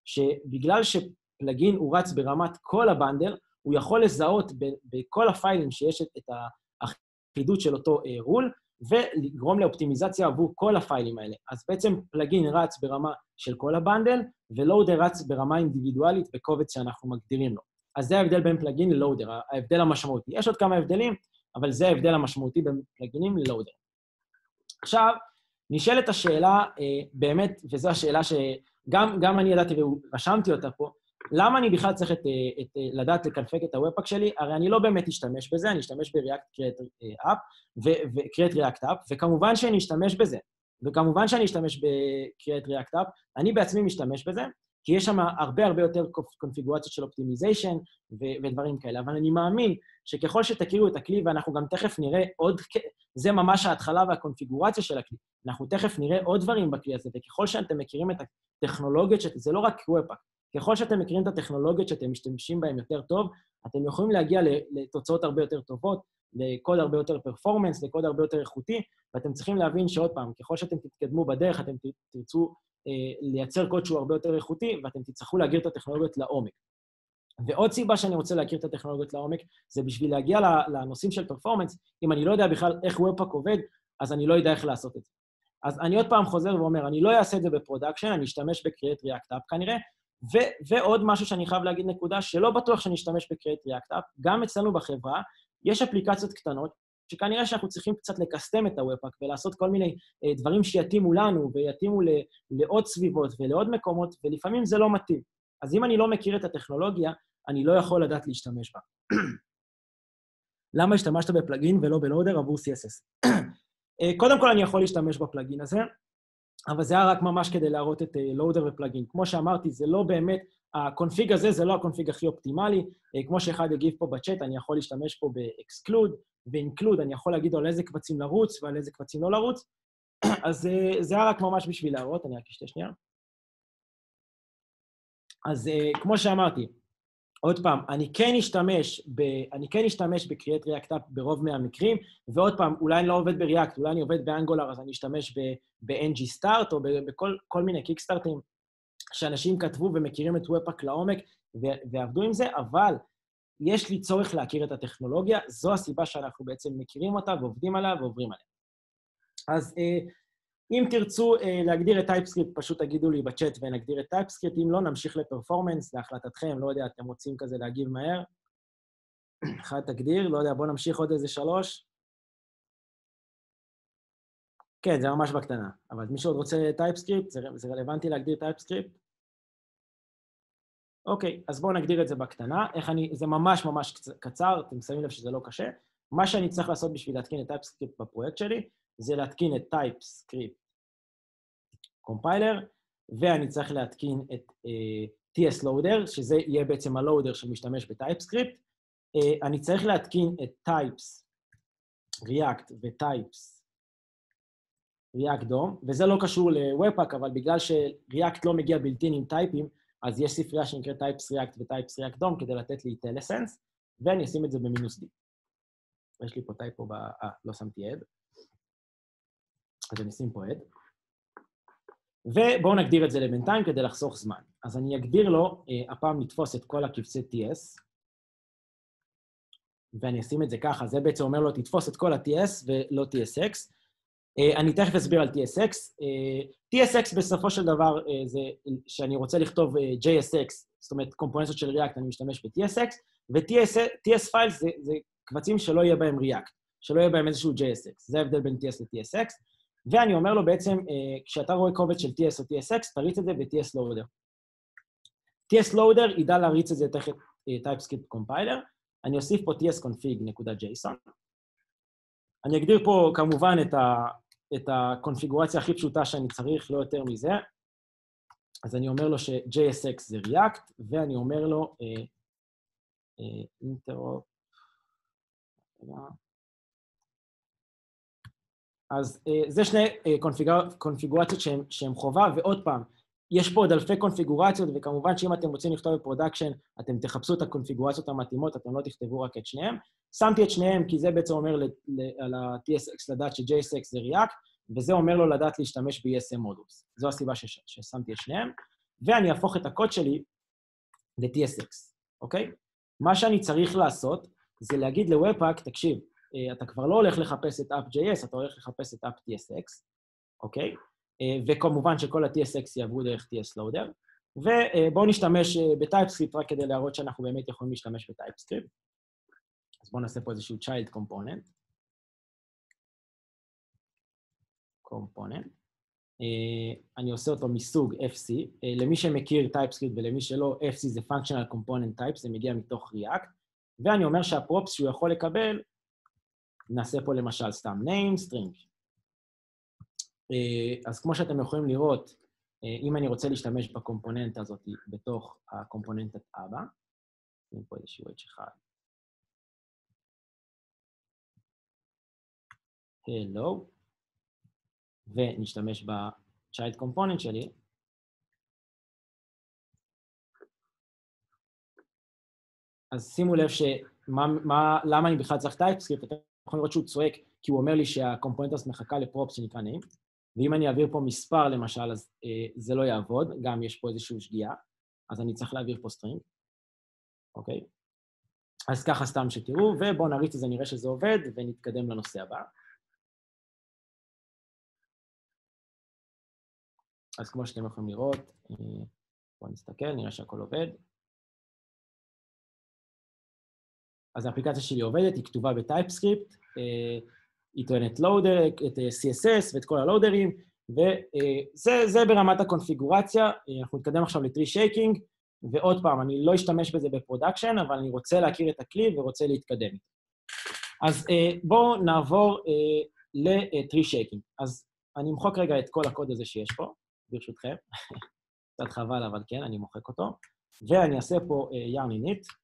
שבגלל שפלגין הוא רץ ברמת כל הבנדל, הוא יכול לזהות בכל הפיילים שיש את האחידות של אותו רול, ולגרום לאופטימיזציה עבור כל הפיילים האלה. אז בעצם פלגין רץ ברמה של כל הבנדל, ולואודר רץ ברמה אינדיבידואלית בקובץ שאנחנו מגדירים לו. אז זה ההבדל בין פלגין ללואודר, ההבדל המשמעותי. יש עוד כמה הבדלים, אבל זה ההבדל המשמעותי בין פלגינים ללואודר. עכשיו, נשאלת השאלה, באמת, וזו השאלה שגם גם אני ידעתי ורשמתי אותה פה, למה אני בכלל צריך את, את, לדעת לקנפג את ה-Webpack שלי? הרי אני לא באמת אשתמש בזה, אני אשתמש ב-React Create App ו-Create React App, וכמובן שאני אשתמש בזה. וכמובן שאני אשתמש ב-Create React App, אני בעצמי משתמש בזה, כי יש שם הרבה הרבה יותר קונפיגורציות של אופטימיזיישן ודברים כאלה, אבל אני מאמין שככל שתכירו את הכלי, ואנחנו גם תכף נראה עוד, זה ממש ההתחלה והקונפיגורציה של הכלי, אנחנו תכף נראה עוד דברים בכלי הזה, וככל שאתם מכירים את הטכנולוגיות, זה לא רק Webpack, ככל שאתם מכירים את הטכנולוגיות שאתם משתמשים בהן יותר טוב, אתם יכולים להגיע לתוצאות הרבה יותר טובות, לקוד הרבה יותר פרפורמנס, לקוד הרבה יותר איכותי, ואתם צריכים להבין שעוד פעם, ככל שאתם תתקדמו בדרך, אתם תרצו לייצר קוד שהוא הרבה יותר איכותי, ואתם תצטרכו להכיר את הטכנולוגיות לעומק. ועוד סיבה שאני רוצה להכיר את הטכנולוגיות לעומק, זה בשביל להגיע לנושאים של פרפורמנס, אם אני לא יודע בכלל איך Webpack עובד, אז אני לא יודע איך לעשות את זה. אז אני עוד פעם חוזר ואומר, אני לא אעשה את זה בפרודקשן, אני אשתמש ב-Create React App כנראה, ו- ועוד משהו שאני חייב להגיד נקודה, שלא בטוח שאני אשתמש ב-Create React App, גם אצלנו בחברה, יש אפליקציות קטנות, שכנראה שאנחנו צריכים קצת לקסטם את ה-Webpack ולעשות כל מיני אה, דברים שיתאימו לנו ויתאימו ל- לעוד סביבות ולעוד מקומות, ולפעמים זה לא מתאים. אז אם אני לא מכיר את הטכנולוגיה, אני לא יכול לדעת להשתמש בה. למה השתמשת בפלגין ולא בלואודר עבור סי אס אס? קודם כל אני יכול להשתמש בפלגין הזה, אבל זה היה רק ממש כדי להראות את לואודר ופלגין. כמו שאמרתי, זה לא באמת, הקונפיג הזה זה לא הקונפיג הכי אופטימלי, כמו שאחד יגיב פה בצ'אט, אני יכול להשתמש פה ב-exclude ו-include, אני יכול להגיד על איזה קבצים לרוץ ועל איזה קבצים לא לרוץ, אז זה היה רק ממש בשביל להראות, אני רק אשתה שנייה. אז כמו שאמרתי, עוד פעם, אני כן אשתמש ב, אני כן אשתמש ב-Create React App ברוב מהמקרים, ועוד פעם, אולי אני לא עובד ב-React, אולי אני עובד ב-Angular, אז אני אשתמש ב-אן ג'י Start או בכל כל מיני קיקסטארטים שאנשים כתבו ומכירים את Webpack לעומק ועבדו עם זה, אבל יש לי צורך להכיר את הטכנולוגיה, זו הסיבה שאנחנו בעצם מכירים אותה ועובדים עליה ועוברים עליה. אז אם תרצו להגדיר את TypeScript, פשוט תגידו לי בצ'אט ונגדיר את TypeScript, אם לא, נמשיך לפרפורמנס, להחלטתכם, לא יודע, אתם רוצים כזה להגיב מהר. אחד תגדיר, לא יודע, בואו נמשיך עוד איזה שלוש. כן, זה ממש בקטנה, אבל מי שעוד רוצה TypeScript, זה, זה רלוונטי להגדיר TypeScript? אוקיי, אז בואו נגדיר את זה בקטנה. איך אני, זה ממש ממש קצר, אתם שמים לב שזה לא קשה. מה שאני צריך לעשות בשביל להתקין את TypeScript בפרויקט שלי, זה להתקין את TypeScript Compiler, ואני צריך להתקין את uh, טי אס Loader, שזה יהיה בעצם ה-Loader שמשתמש ב-TypeScript. Uh, אני צריך להתקין את Types React ו-Types React דום, וזה לא קשור ל-Webpack, אבל בגלל ש-React לא מגיע בלתין עם טייפים, אז יש ספרייה שנקראת Types React ו-Types React דום, כדי לתת לי IntelliSense, ואני אשים את זה במינוס D. יש לי פה טייפו ב... אה, לא שמתי עד. אז אני אשים פה עד. ובואו נגדיר את זה לבינתיים כדי לחסוך זמן. אז אני אגדיר לו, אה, הפעם לתפוס את כל הקבצי טי אס, ואני אשים את זה ככה, זה בעצם אומר לו, תתפוס את כל ה-טי אס ולא טי אס אקס. אה, אני תכף אסביר על טי אס אקס. אה, טי אס אקס בסופו של דבר, אה, זה שאני רוצה לכתוב אה, ג'יי אס אקס, זאת אומרת, קומפוננטות של React, אני משתמש ב-טי אס אקס, ו-טי אס files זה, זה קבצים שלא יהיה בהם React, שלא יהיה בהם איזשהו ג'יי אס אקס. זה ההבדל בין טי אס ל-טי אס אקס. ואני אומר לו בעצם, כשאתה רואה קובץ של טי אס או טי אס אקס, תריץ את זה ב-טי אס Loader. טי אס Loader ידע להריץ את זה תחת TypeScript Compiler. אני אוסיף פה טי אס config.json. אני אגדיר פה כמובן את, ה, את הקונפיגורציה הכי פשוטה שאני צריך, לא יותר מזה. אז אני אומר לו ש-ג'יי אס אקס זה React, ואני אומר לו אינטרופ. אז uh, זה שני uh, קונפיגור... קונפיגורציות שהן חובה, ועוד פעם, יש פה עוד אלפי קונפיגורציות, וכמובן שאם אתם רוצים לכתוב בפרודקשן, אתם תחפשו את הקונפיגורציות המתאימות, אתם לא תכתבו רק את שניהם. שמתי את שניהם, כי זה בעצם אומר ל... ל... על ה-טי אס אקס לדעת ש-ג'יי אס אקס זה React, וזה אומר לו לדעת להשתמש ב-אי אס אם Modules. זו הסיבה ש... ששמתי את שניהם. ואני אהפוך את הקוד שלי ל-טי אס אקס, אוקיי? מה שאני צריך לעשות זה להגיד ל-Webpack, תקשיב, אתה כבר לא הולך לחפש את app.js, אתה הולך לחפש את app.טי אס אקס, אוקיי? וכמובן שכל ה-טי אס אקס יעברו דרך טי אס Loader, ובואו נשתמש בטייפסקריפט רק כדי להראות שאנחנו באמת יכולים להשתמש בטייפסקריפט. אז בואו נעשה פה איזשהו child component. component. אני עושה אותו מסוג אף סי. למי שמכיר טייפסקריפט ולמי שלא, אף סי זה functional component type, זה מגיע מתוך React, ואני אומר שהפרופס שהוא יכול לקבל, נעשה פה למשל סתם name, string. אז כמו שאתם יכולים לראות, אם אני רוצה להשתמש בקומפוננט הזאת בתוך הקומפוננט הבא, נשים פה איזשהו H אחד. Hello. ונשתמש ב-child component שלי. אז שימו לב שמה, מה, למה אני בכלל צריך טייפסקריפט, אתם יכולים לראות שהוא צועק, כי הוא אומר לי שהקומפוננט הזה מחכה לפרופס שנקרא name, ואם אני אעביר פה מספר למשל, אז אה, זה לא יעבוד, גם יש פה איזושהי שגיאה, אז אני צריך להעביר פה string, אוקיי? אז ככה סתם שתראו, ובואו נריץ את זה, נראה שזה עובד, ונתקדם לנושא הבא. אז כמו שאתם יכולים לראות, בואו נסתכל, נראה שהכל עובד. אז האפליקציה שלי עובדת, היא כתובה בטייפסקריפט, היא טוענת לואודר, את סי אס אס ואת כל הלואודרים, וזה ברמת הקונפיגורציה. אנחנו נתקדם עכשיו לטרי שייקינג, ועוד פעם, אני לא אשתמש בזה בפרודקשן, אבל אני רוצה להכיר את הכלי ורוצה להתקדם. אז בואו נעבור לטרי שייקינג. אז אני אמחוק רגע את כל הקוד הזה שיש פה, ברשותכם. קצת חבל, אבל כן, אני מוחק אותו. ואני אעשה פה yarn init.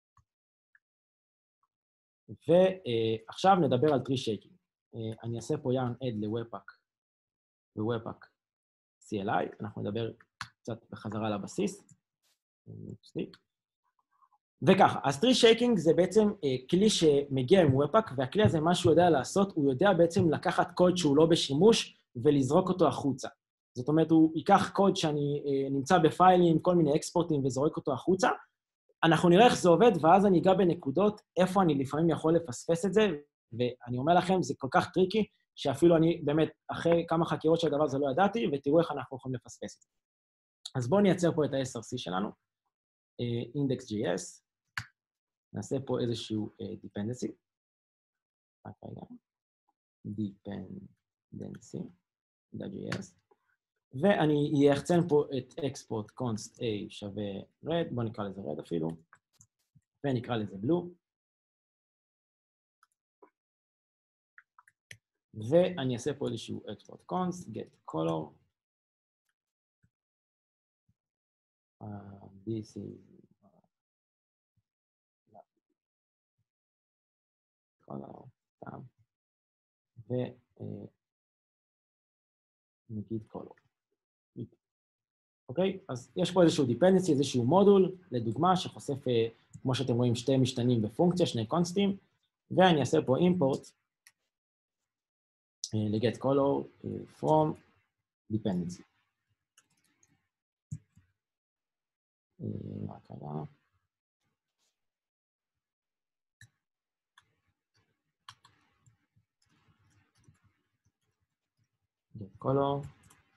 ועכשיו נדבר על טרי שייקינג. אני אעשה פה yarn add ל-Webpack ו-Webpack סי אל איי. אנחנו נדבר קצת בחזרה לבסיס. וככה, אז טרי שייקינג זה בעצם כלי שמגיע עם Webpack, והכלי הזה, מה שהוא יודע לעשות, הוא יודע בעצם לקחת קוד שהוא לא בשימוש ולזרוק אותו החוצה. זאת אומרת, הוא ייקח קוד שאני נמצא בפיילים, כל מיני אקספורטים, וזורק אותו החוצה. אנחנו נראה איך זה עובד, ואז אני אגע בנקודות איפה אני לפעמים יכול לפספס את זה, ואני אומר לכם, זה כל כך טריקי, שאפילו אני באמת, אחרי כמה חקירות של הדבר הזה לא ידעתי, ותראו איך אנחנו יכולים לפספס את זה. אז בואו נייצר פה את ה-אס אר סי שלנו, index.js, נעשה פה איזשהו dependency, רק רגע, dependency.js, ואני אחצן פה את export const a שווה red, בואו נקרא לזה red אפילו, ונקרא לזה blue, ואני אעשה פה איזשהו export const, get color, uh, this is color, סתם, ונגיד color. אוקיי? אז יש פה איזשהו dependency, איזשהו מודול, לדוגמה, שחושף, כמו שאתם רואים, שתי משתנים בפונקציה, שני קונסטים, ואני אעשה פה import ל-get color from dependency. רק רגע. get color.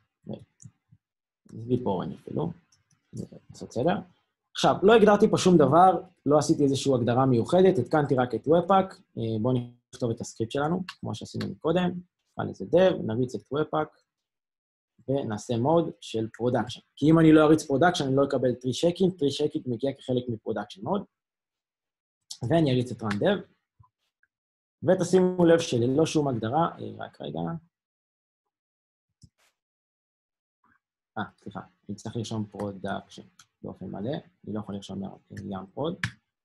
נביא פה אני אפילו. נעשות סדר. עכשיו, לא הגדרתי פה שום דבר, לא עשיתי איזושהי הגדרה מיוחדת, התקנתי רק את Webpack. בואו נכתוב את הסקריפט שלנו, כמו שעשינו מקודם. נקרא לזה dev, נריץ את Webpack, ונעשה מוד של פרודקשן. כי אם אני לא אריץ פרודקשן, אני לא אקבל טרי שייקינג, טרי שייקינג מגיע כחלק מפרודקשן מוד, ואני אריץ את run dev, ותשימו לב שללא שום הגדרה, רק רגע. אה, סליחה, אני צריך לרשום פרודקשן באופן מלא, אני לא יכול לרשום yarn prod.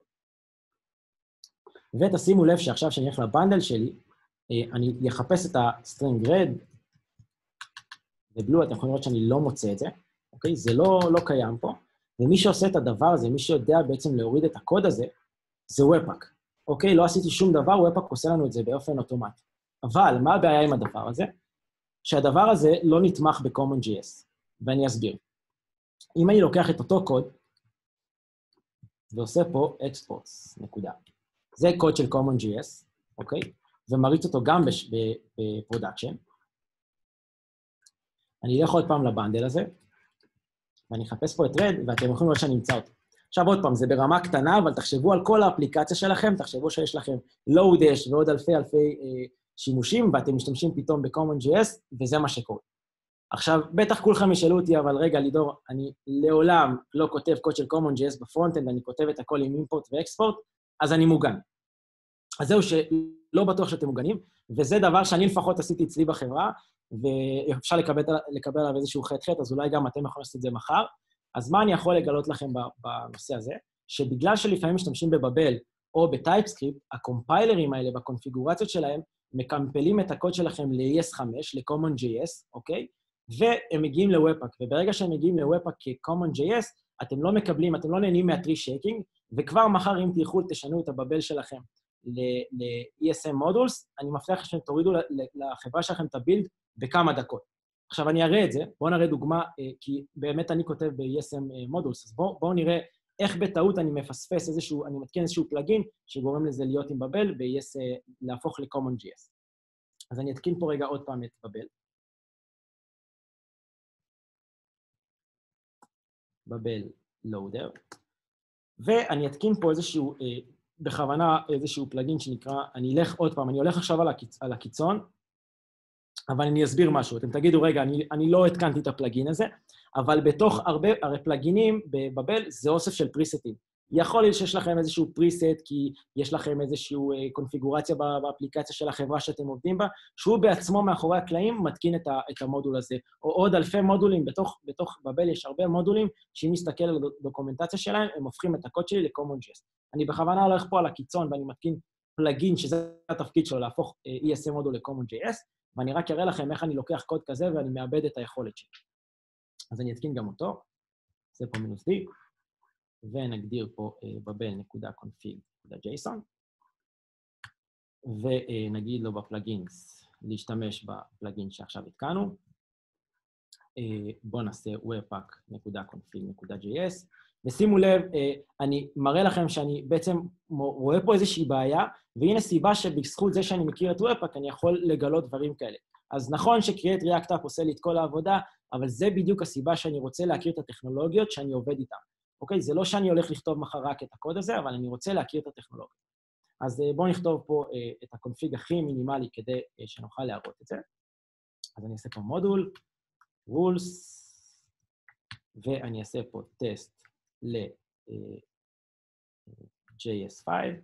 ותשימו לב שעכשיו שאני הולך לבנדל שלי, אני אחפש את ה-string red, ובלו, אתם יכולים לראות שאני לא מוצא את זה, אוקיי? זה לא, לא קיים פה, ומי שעושה את הדבר הזה, מי שיודע בעצם להוריד את הקוד הזה, זה Webpack, אוקיי? לא עשיתי שום דבר, Webpack עושה לנו את זה באופן אוטומטי. אבל מה הבעיה עם הדבר הזה? שהדבר הזה לא נתמך ב-common.js, ואני אסביר. אם אני לוקח את אותו קוד, ועושה פה exports, נקודה. זה קוד של common.js, אוקיי? ומריץ אותו גם בפרודקשן. אני אלך עוד פעם לבנדל הזה, ואני אחפש פה את רד, ואתם יכולים לראות שאני אמצא אותו. עכשיו עוד פעם, זה ברמה קטנה, אבל תחשבו על כל האפליקציה שלכם, תחשבו שיש לכם לואו-דש ועוד אלפי אלפי אה, שימושים, ואתם משתמשים פתאום ב-common.js, וזה מה שקורה. עכשיו, בטח כולכם ישאלו אותי, אבל רגע, לידור, אני לעולם לא כותב קוד של common.js בפרונטנד, אני כותב את הכל עם אימפורט ואקספורט, אז אני מוגן. אז זהו שלא בטוח שאתם מוגנים, וזה דבר שאני לפחות עשיתי אצלי בחברה, ואפשר לקבל, לקבל עליו איזשהו חטא-חטא, אז אולי גם אתם יכולים לעשות את זה מחר. אז מה אני יכול לגלות לכם בנושא הזה? שבגלל שלפעמים משתמשים בבבל או בטייפסקריפט, הקומפיילרים האלה בקונפיגורציות שלהם, מקמפלים את הקוד שלכם ל-E S חמש, ל-common.js, אוקיי? והם מגיעים ל-Webpack, וברגע שהם מגיעים ל-Webpack כ-common.js, אתם לא מקבלים, אתם לא נהנים מה-tree shaking, וכבר מחר אם תלכו, תשנו את הבבל שלכם ל-E S M modules, אני מבטיח לכם שתורידו לחברה שלכם את הבילד בכמה דקות. עכשיו אני אראה את זה, בואו נראה דוגמה, כי באמת אני כותב ב-E S M modules, אז בואו בוא נראה איך בטעות אני מפספס איזשהו, אני מתקן איזשהו פלאגין שגורם לזה להיות עם בבל, ב-E S, להפוך ל-common.js. אז אני אתקין פה רגע עוד פעם את בבל. בבל לואודר, ואני אתקין פה איזשהו, אה, בכוונה איזשהו פלאגין שנקרא, אני אלך עוד פעם, אני הולך עכשיו על, הקיצ, על הקיצון, אבל אני אסביר משהו. אתם תגידו, רגע, אני, אני לא התקנתי את הפלאגין הזה, אבל בתוך הרבה, הרי פלאגינים בבבל זה אוסף של פריסטים. יכול להיות שיש לכם איזשהו פריסט, כי יש לכם איזושהי קונפיגורציה באפליקציה של החברה שאתם עובדים בה, שהוא בעצמו מאחורי הקלעים מתקין את, ה, את המודול הזה. או עוד אלפי מודולים, בתוך, בתוך בבל יש הרבה מודולים, שאם נסתכל על הדוקומנטציה שלהם, הם הופכים את הקוד שלי ל-common.js. אני בכוונה הולך פה על הקיצון, ואני מתקין פלאגין, שזה התפקיד שלו, להפוך E S M מודול ל-common.js, ואני רק אראה לכם איך אני לוקח קוד כזה, ואני מאבד את היכולת שלי. אז אני אתקין גם אותו, זה פה מינוס D, ונגדיר פה bubble.config.json, ונגיד לו בפלאגינס להשתמש בפלאגין שעכשיו התקנו. בואו נעשה webpack.config.js, ושימו לב, אני מראה לכם שאני בעצם רואה פה איזושהי בעיה, והנה סיבה שבזכות זה שאני מכיר את Webpack, אני יכול לגלות דברים כאלה. אז נכון ש-Create React App עושה לי את כל העבודה, אבל זה בדיוק הסיבה שאני רוצה להכיר את הטכנולוגיות שאני עובד איתן. אוקיי? זה לא שאני הולך לכתוב מחר רק את הקוד הזה, אבל אני רוצה להכיר את הטכנולוגיה. אז בואו נכתוב פה את הקונפיג הכי מינימלי כדי שנוכל להראות את זה. אז אני אעשה פה מודול, rules, ואני אעשה פה טסט ל-ג'יי אס חמש,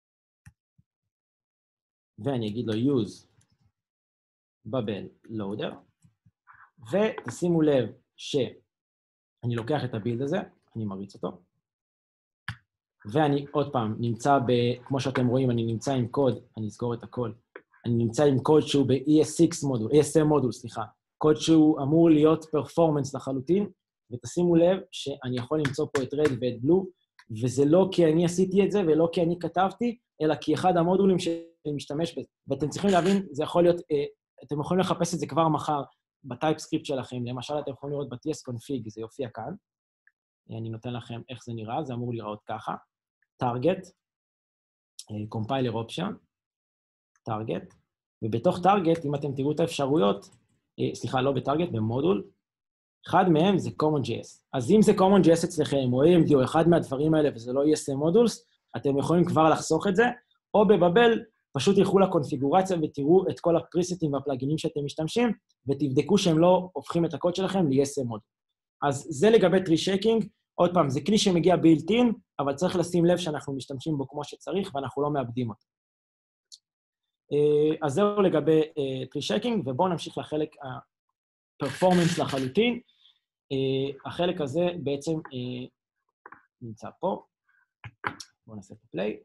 ואני אגיד לו use bubble loader, ותשימו לב שאני לוקח את הבילד הזה, אני מריץ אותו, ואני עוד פעם נמצא ב... כמו שאתם רואים, אני נמצא עם קוד, אני אסגור את הכל, אני נמצא עם קוד שהוא ב-E S שש מודול, E S M מודול, סליחה, קוד שהוא אמור להיות פרפורמנס לחלוטין, ותשימו לב שאני יכול למצוא פה את רד ואת בלו, וזה לא כי אני עשיתי את זה ולא כי אני כתבתי, אלא כי אחד המודולים שאני משתמש בזה. ואתם צריכים להבין, זה יכול להיות, אתם יכולים לחפש את זה כבר מחר בטייפסקריפט שלכם, למשל אתם יכולים לראות ב-T S config, זה יופיע כאן. אני נותן לכם איך זה נראה, זה אמור לראות ככה. target, compiler option, target, ובתוך target, אם אתם תראו את האפשרויות, סליחה, לא בטארגט, במודול, אחד מהם זה common.js. אז אם זה common.js אצלכם, או A M D, או אחד מהדברים האלה, וזה לא E S M modules, אתם יכולים כבר לחסוך את זה, או בבבל, פשוט תלכו לקונפיגורציה ותראו את כל הפריסטים והפלאגינים שאתם משתמשים, ותבדקו שהם לא הופכים את הקוד שלכם ל-E S M module. אז זה לגבי tree shaking, עוד פעם, זה כלי שמגיע built-in, אבל צריך לשים לב שאנחנו משתמשים בו כמו שצריך, ואנחנו לא מאבדים אותו. אז זהו לגבי tree shaking, ובואו נמשיך לחלק ה-performance לחלוטין. החלק הזה בעצם נמצא פה. בואו נעשה פה play.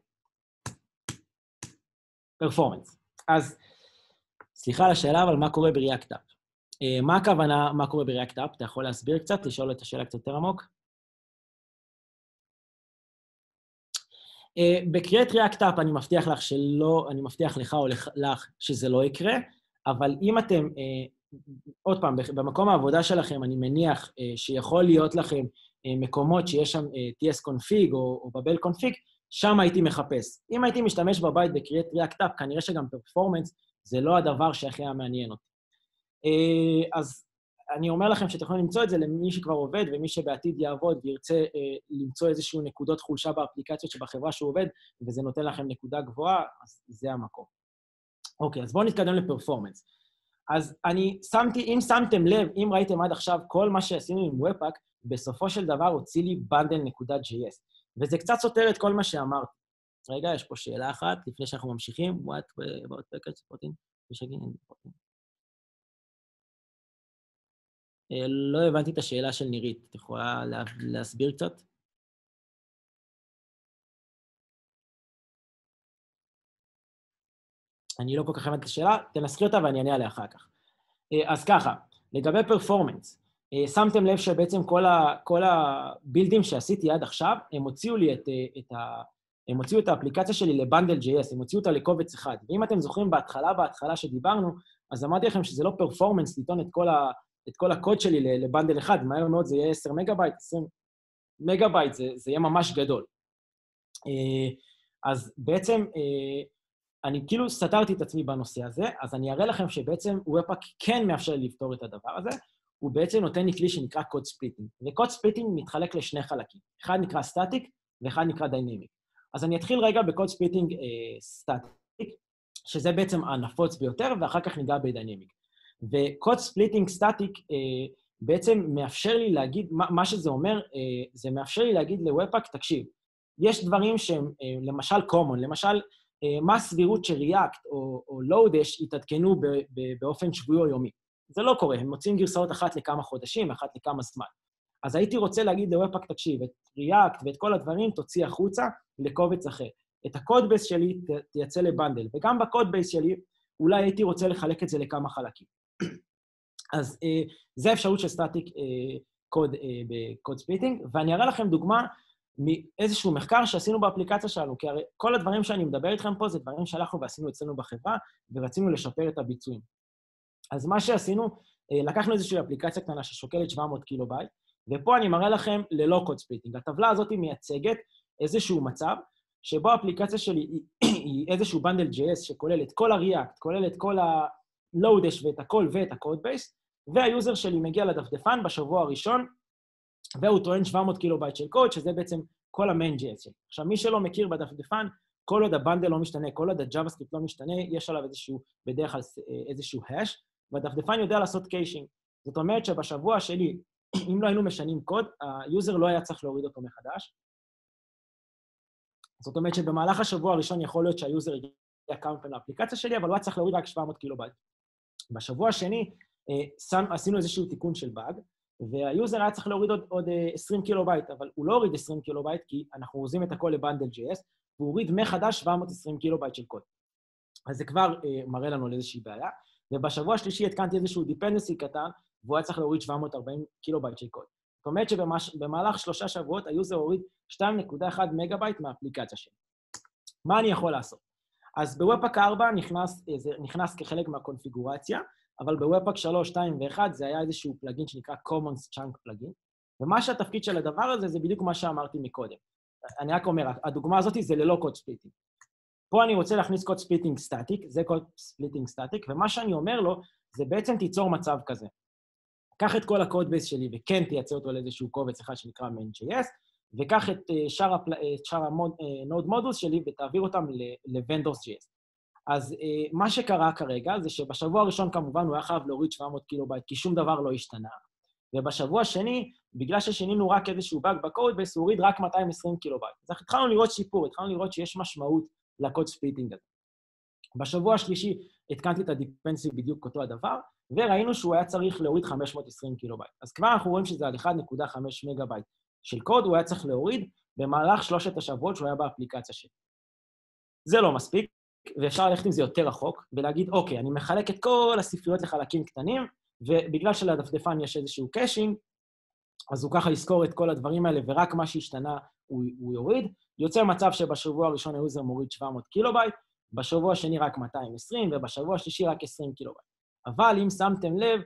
performance. אז סליחה על השאלה, אבל מה קורה ב-React App? מה הכוונה, מה קורה ב-React App? אתה יכול להסביר קצת, לשאול את השאלה קצת יותר עמוק? ב-Create React App אני מבטיח לך שלא, אני מבטיח לך או לך שזה לא יקרה, אבל אם אתם עוד פעם, במקום העבודה שלכם, אני מניח שיכול להיות לכם מקומות שיש שם טי אס config או בבל config, שם הייתי מחפש. אם הייתי משתמש בבית בקריאת React App, כנראה שגם פרפורמנס זה לא הדבר שהכי היה מעניין אותי. אז אני אומר לכם שאתם יכולים למצוא את זה למי שכבר עובד, ומי שבעתיד יעבוד וירצה למצוא איזשהו נקודות חולשה באפליקציות שבחברה שהוא עובד, וזה נותן לכם נקודה גבוהה, אז זה המקום. אוקיי, אז בואו נתקדם לפרפורמנס. אז אני שמתי, אם שמתם לב, אם ראיתם עד עכשיו, כל מה שעשינו עם Webpack, בסופו של דבר הוציא לי bundle.js. וזה קצת סותר את כל מה שאמרתי. רגע, יש פה שאלה אחת, לפני שאנחנו ממשיכים. What about package supporting? לא הבנתי את השאלה של נירית. את יכולה להסביר קצת? אני לא כל כך הבנתי את השאלה, תנסחי אותה ואני אענה עליה אחר כך. אז ככה, לגבי פרפורמנס, שמתם לב שבעצם כל, ה, כל הבילדים שעשיתי עד עכשיו, הם הוציאו לי את, את, ה, הם הוציאו את האפליקציה שלי לבנדל.js, הם הוציאו אותה לקובץ אחד. ואם אתם זוכרים בהתחלה, בהתחלה שדיברנו, אז אמרתי לכם שזה לא פרפורמנס, לטעון את כל, ה, את כל הקוד שלי לבנדל אחד, מהר מאוד זה יהיה עשרה מגה-בייט, עשרים מגה-בייט, זה, זה יהיה ממש גדול. אז בעצם, אני כאילו סתרתי את עצמי בנושא הזה, אז אני אראה לכם שבעצם Webpack כן מאפשר לפתור את הדבר הזה, הוא בעצם נותן לי כלי שנקרא קוד ספליטינג. וקוד ספליטינג מתחלק לשני חלקים. אחד נקרא סטטיק, ואחד נקרא דיינמיק. אז אני אתחיל רגע בקוד ספליטינג אה, סטטיק, שזה בעצם הנפוץ ביותר, ואחר כך ניגע בדיינמיק. וקוד ספליטינג סטטיק אה, בעצם מאפשר לי להגיד, מה, מה שזה אומר, אה, זה מאפשר לי להגיד ל-Webpack, תקשיב, יש דברים שהם אה, למשל common, למשל, אה, מה הסבירות ש-React או, או Lodash יתעדכנו ב, ב, באופן שבועי או יומי. זה לא קורה, הם מוצאים גרסאות אחת לכמה חודשים, אחת לכמה זמן. אז הייתי רוצה להגיד ל-Webpack, תקשיב, את React ואת כל הדברים תוציא החוצה לקובץ אחר. את הקוד בייס שלי תייצא לבנדל, וגם בקוד בייס שלי אולי הייתי רוצה לחלק את זה לכמה חלקים. אז אה, זה האפשרות של סטטיק אה, קוד אה, בקוד ספליטינג, ואני אראה לכם דוגמה מאיזשהו מחקר שעשינו באפליקציה שלנו, כי הרי כל הדברים שאני מדבר איתכם פה זה דברים שהלכנו ועשינו אצלנו בחברה, ורצינו לשפר את הביצועים. אז מה שעשינו, לקחנו איזושהי אפליקציה קטנה ששוקלת שבע מאות קילו בייט, ופה אני מראה לכם ללא קוד ספליטינג. הטבלה הזאת מייצגת איזשהו מצב, שבו האפליקציה שלי היא, היא איזשהו בנדל ג'י אס שכולל את כל ה-React, כולל את כל ה-Lodash ואת הכל ואת הקוד בייס, והיוזר שלי מגיע לדפדפן בשבוע הראשון, והוא טוען שבע מאות קילו בייט של קוד, שזה בעצם כל ה-main ג'י אס שלי. עכשיו, מי שלא מכיר בדפדפן, כל עוד הבנדל לא משתנה, כל עוד ה-JavaScript לא משתנה, יש עליו איזשהו, בדרך כלל איזשהו hash, והדפדפן יודע לעשות קיישינג. זאת אומרת שבשבוע שלי, אם לא היינו משנים קוד, היוזר לא היה צריך להוריד אותו מחדש. זאת אומרת שבמהלך השבוע הראשון יכול להיות שהיוזר יגיע כמה פעמים לאפליקציה שלי, אבל הוא היה צריך להוריד רק שבע מאות קילו בייט. בשבוע השני, עשינו איזשהו תיקון של באג, והיוזר היה צריך להוריד עוד, עוד עשרים קילו בייט, אבל הוא לא הוריד עשרים קילו בייט, כי אנחנו עוזים את הכל לבנדל ג'י אס, והוא הוריד מחדש שבע מאות ועשרים קילו בייט של קוד. אז זה כבר uh, מראה לנו על איזושהי בעיה, ובשבוע השלישי התקנתי איזשהו dependency קטן, והוא היה צריך להוריד שבע מאות וארבעים קילו בייט של קוד. זאת אומרת שבמהלך שלושה שבועות היוזר הוריד שתיים נקודה אחת מגה בייט מהאפליקציה שלי. מה אני יכול לעשות? אז ב-Webpack ארבע נכנס, זה נכנס כחלק מהקונפיגורציה, אבל ב-Webpack שלוש, שתיים ואחת זה היה איזשהו פלאגין שנקרא Common Chunk פלאגין, ומה שהתפקיד של הדבר הזה זה בדיוק מה שאמרתי מקודם. אני רק אומר, הדוגמה הזאת זה ללא קוד ספליטינג. פה אני רוצה להכניס קוד ספליטינג סטטיק, זה קוד ספליטינג סטטיק, ומה שאני אומר לו, זה בעצם תיצור מצב כזה. קח את כל הקוד בייס שלי וכן תייצא אותו לאיזשהו קובץ אחד שנקרא main.js, וקח את שאר ה-node modules שלי ותעביר אותם ל-vendors.js. אז מה שקרה כרגע זה שבשבוע הראשון כמובן הוא היה חייב להוריד שבע מאות קילו בייט, כי שום דבר לא השתנה. ובשבוע השני, בגלל ששינינו רק איזשהו באג בקוד בייס, הוא הוריד רק מאתיים ועשרים קילו בייט. אז התחלנו לראות שיפור, התחלנו לראות שיש משמעות לקוד ספליטינג הזה. בשבוע השלישי התקנתי את הדיפנדנסי בדיוק אותו הדבר, וראינו שהוא היה צריך להוריד חמש מאות ועשרים קילו בייט. אז כבר אנחנו רואים שזה על אחד נקודה חמש מגה בייט של קוד, הוא היה צריך להוריד במהלך שלושת השבועות שהוא היה באפליקציה שלי. זה לא מספיק, ואפשר ללכת עם זה יותר רחוק, ולהגיד, אוקיי, אני מחלק את כל הספריות לחלקים קטנים, ובגלל שלדפדפן יש איזשהו קאשינג, אז הוא ככה יזכור את כל הדברים האלה, ורק מה שהשתנה הוא, הוא יוריד. יוצר מצב שבשבוע הראשון היוזר מוריד שבע מאות קילו בייט, בשבוע השני רק מאתיים ועשרים, ובשבוע השלישי רק עשרים קילו בייט. אבל אם שמתם לב,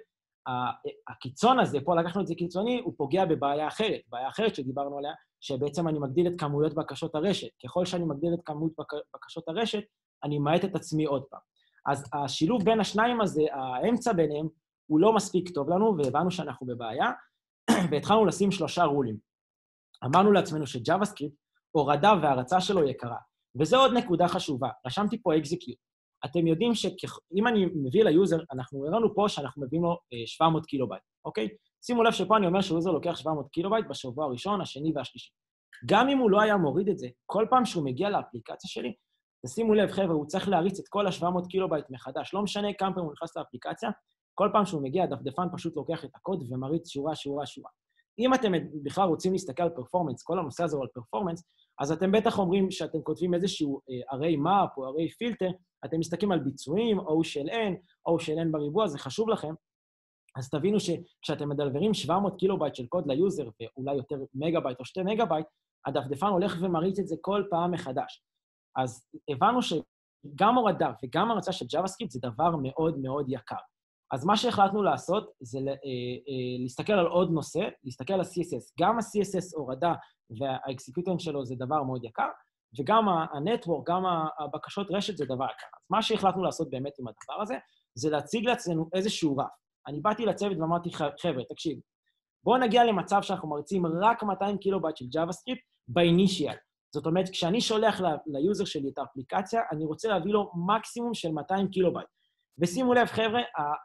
הקיצון הזה, פה לקחנו את זה קיצוני, הוא פוגע בבעיה אחרת, בעיה אחרת שדיברנו עליה, שבעצם אני מגדיל את כמויות בקשות הרשת. ככל שאני מגדיל את כמות בקשות הרשת, אני מעט את עצמי עוד פעם. אז השילוב בין השניים הזה, האמצע ביניהם, הוא לא מספיק טוב לנו, והבנו שאנחנו בבעיה, והתחלנו לשים שלושה רולים. אמרנו לעצמנו ש-JavaScript, הורדה והרצה שלו יקרה. וזו עוד נקודה חשובה. רשמתי פה execute. אתם יודעים שאם אני מביא ליוזר, אנחנו הראינו פה שאנחנו מביאים לו שבע מאות קילובייט, אוקיי? שימו לב שפה אני אומר שיוזר לוקח שבע מאות קילובייט בשבוע הראשון, השני והשלישי. גם אם הוא לא היה מוריד את זה, כל פעם שהוא מגיע לאפליקציה שלי, תשימו לב, חבר'ה, הוא צריך להריץ את כל ה-שבע מאות קילובייט מחדש. לא משנה כמה פעמים הוא נכנס לאפליקציה, כל פעם שהוא מגיע, הדפדפן פשוט לוקח את הקוד ומריץ שורה, שורה, שורה. אם אתם בכלל רוצים להסתכל על פרפורמנס, כל הנושא הזה הוא על פרפורמנס, אז אתם בטח אומרים שאתם כותבים איזשהו array map או array filter, אתם מסתכלים על ביצועים, או של n, או של n בריבוע, זה חשוב לכם. אז תבינו שכשאתם מדלברים שבע מאות קילובייט של קוד ליוזר, ואולי יותר מגה-בייט או שתי מגה-בייט, הדפדפן הולך ומריץ את זה כל פעם מחדש. אז הבנו שגם הורדה וגם הרצה של JavaScript זה דבר מאוד מאוד יקר. אז מה שהחלטנו לעשות זה להסתכל על עוד נושא, להסתכל על ה-סי אס אס. גם ה-סי אס אס הורדה והאקסקיוטון שלו זה דבר מאוד יקר, וגם הנטוורק, גם הבקשות רשת זה דבר יקר. אז מה שהחלטנו לעשות באמת עם הדבר הזה, זה להציג לעצמנו איזשהו רף. אני באתי לצוות ואמרתי, חבר'ה, תקשיב, בואו נגיע למצב שאנחנו מריצים רק מאתיים קילובייט של JavaScript באינישיאל. זאת אומרת, כשאני שולח ליוזר שלי את האפליקציה, אני רוצה להביא לו מקסימום של מאתיים קילובייט. ושימו לב, חבר'ה,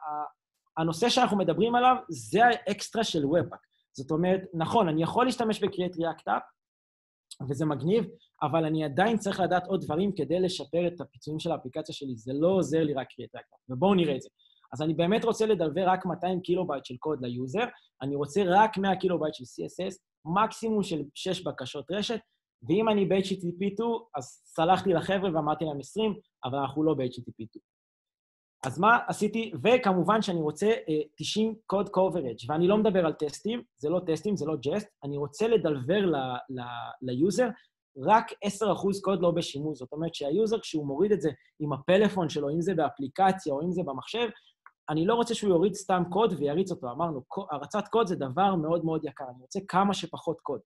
הנושא שאנחנו מדברים עליו, זה האקסטרה של Webpack. זאת אומרת, נכון, אני יכול להשתמש בקריאת React App, וזה מגניב, אבל אני עדיין צריך לדעת עוד דברים כדי לשפר את הפיצויים של האפליקציה שלי. זה לא עוזר לי רק קריאת React App, ובואו נראה את זה. אז אני באמת רוצה לדלבר רק מאתיים קילובייט של קוד ליוזר, אני רוצה רק מאה קילובייט של סי אס אס, מקסימום של שש בקשות רשת, ואם אני ב-אייץ' טי טי פי שתיים, אז סלחתי לחבר'ה ואמרתי להם עשרים, אבל אנחנו לא ב-אייץ' טי טי פי שתיים. אז מה עשיתי? וכמובן שאני רוצה uh, תשעים קוד coverage, ואני לא מדבר על טסטים, זה לא טסטים, זה לא ג'סט, אני רוצה לדלבר ליוזר רק עשרה אחוז קוד לא בשימוש. זאת אומרת שהיוזר, כשהוא מוריד את זה עם הפלאפון שלו, אם זה באפליקציה או אם זה במחשב, אני לא רוצה שהוא יוריד סתם קוד ויריץ אותו. אמרנו, הרצת קוד זה דבר מאוד מאוד יקר, אני רוצה כמה שפחות קוד.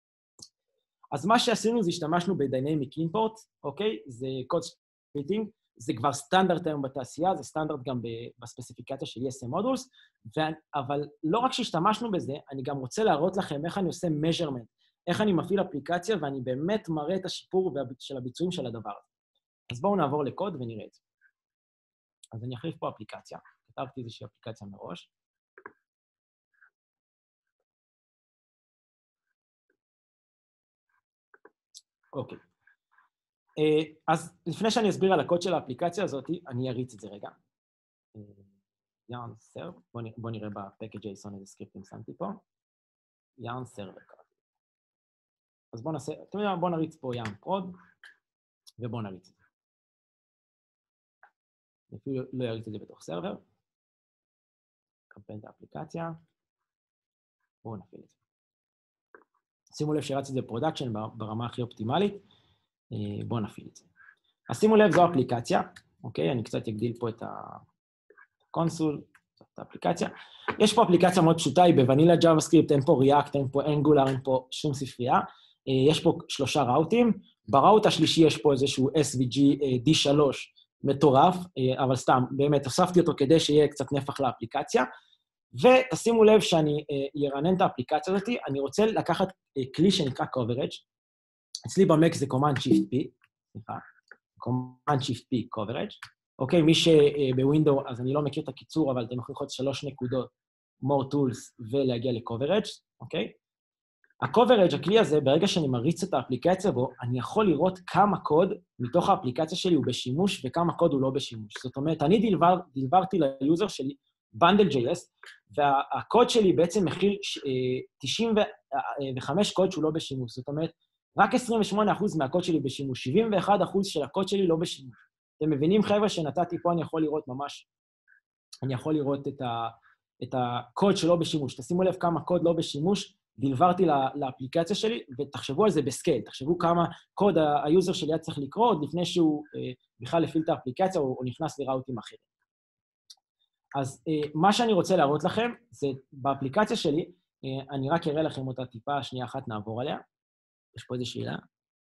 אז מה שעשינו זה השתמשנו ב-Dynamic Import, אוקיי? זה קוד ספליטינג, זה כבר סטנדרט היום בתעשייה, זה סטנדרט גם בספציפיקציה של אי אס אם Modules, אבל לא רק שהשתמשנו בזה, אני גם רוצה להראות לכם איך אני עושה measurement, איך אני מפעיל אפליקציה, ואני באמת מראה את השיפור של הביצועים של הדבר הזה. אז בואו נעבור לקוד ונראה את זה. אז אני אחליף פה אפליקציה, כתבתי איזושהי אפליקציה מראש. אוקיי. אז לפני שאני אסביר על הקוד של האפליקציה הזאת, אני אריץ את זה רגע. yarn server, בואו נראה ב-package.json איזה סקריפטים שמתי פה. yarn server. אז בואו נעשה, אתם יודעים, בואו נריץ פה yarn prod, ובואו נריץ את זה. אפילו לא יריץ את זה בתוך סרבר. קמפיין את האפליקציה. בואו נפעיל את זה. שימו לב שרץ את זה בפרודקשן ברמה הכי אופטימלית. בואו נפעיל את זה. אז שימו לב, זו אפליקציה, אוקיי? אני קצת אגדיל פה את הקונסול, את האפליקציה. יש פה אפליקציה מאוד פשוטה, היא בוונילה JavaScript, אין פה React, אין פה Angular, אין פה שום ספרייה. יש פה שלושה ראוטים. בראוט השלישי יש פה איזשהו אס וי ג'י די שלוש מטורף, אבל סתם, באמת, הוספתי אותו כדי שיהיה קצת נפח לאפליקציה. ותשימו לב שאני ירנן את האפליקציה הזאת, אני רוצה לקחת כלי שנקרא coverage, אצלי במק זה Command Shift P, סליחה, Command Shift P coverage, אוקיי, מי שבווינדו, אז אני לא מכיר את הקיצור, אבל אתם יכולים ללחוץ שלוש נקודות, more tools, ולהגיע ל-coverage, אוקיי? ה-coverage, הכלי הזה, ברגע שאני מריץ את האפליקציה בו, אני יכול לראות כמה קוד מתוך האפליקציה שלי הוא בשימוש, וכמה קוד הוא לא בשימוש. זאת אומרת, אני דלבר, דלברתי ליוזר שלי, Bundle.js, והקוד שלי בעצם מכיל תשעים וחמש קוד שהוא לא בשימוש. זאת אומרת, רק עשרים ושמונה אחוז מהקוד שלי בשימוש, שבעים ואחד אחוז של הקוד שלי לא בשימוש. אתם מבינים, חבר'ה, שנתתי פה, אני יכול לראות ממש, אני יכול לראות את, ה, את הקוד שלא בשימוש. תשימו לב כמה קוד לא בשימוש, דלברתי לאפליקציה שלי, ותחשבו על זה בסקייל, תחשבו כמה קוד היוזר שלי היה צריך לקרוא, עוד לפני שהוא בכלל הפעיל את האפליקציה, או, או נכנס לראוטים אחרים. אז מה שאני רוצה להראות לכם, זה באפליקציה שלי, אני רק אראה לכם אותה טיפה, שנייה אחת נעבור עליה. יש פה איזו שאלה.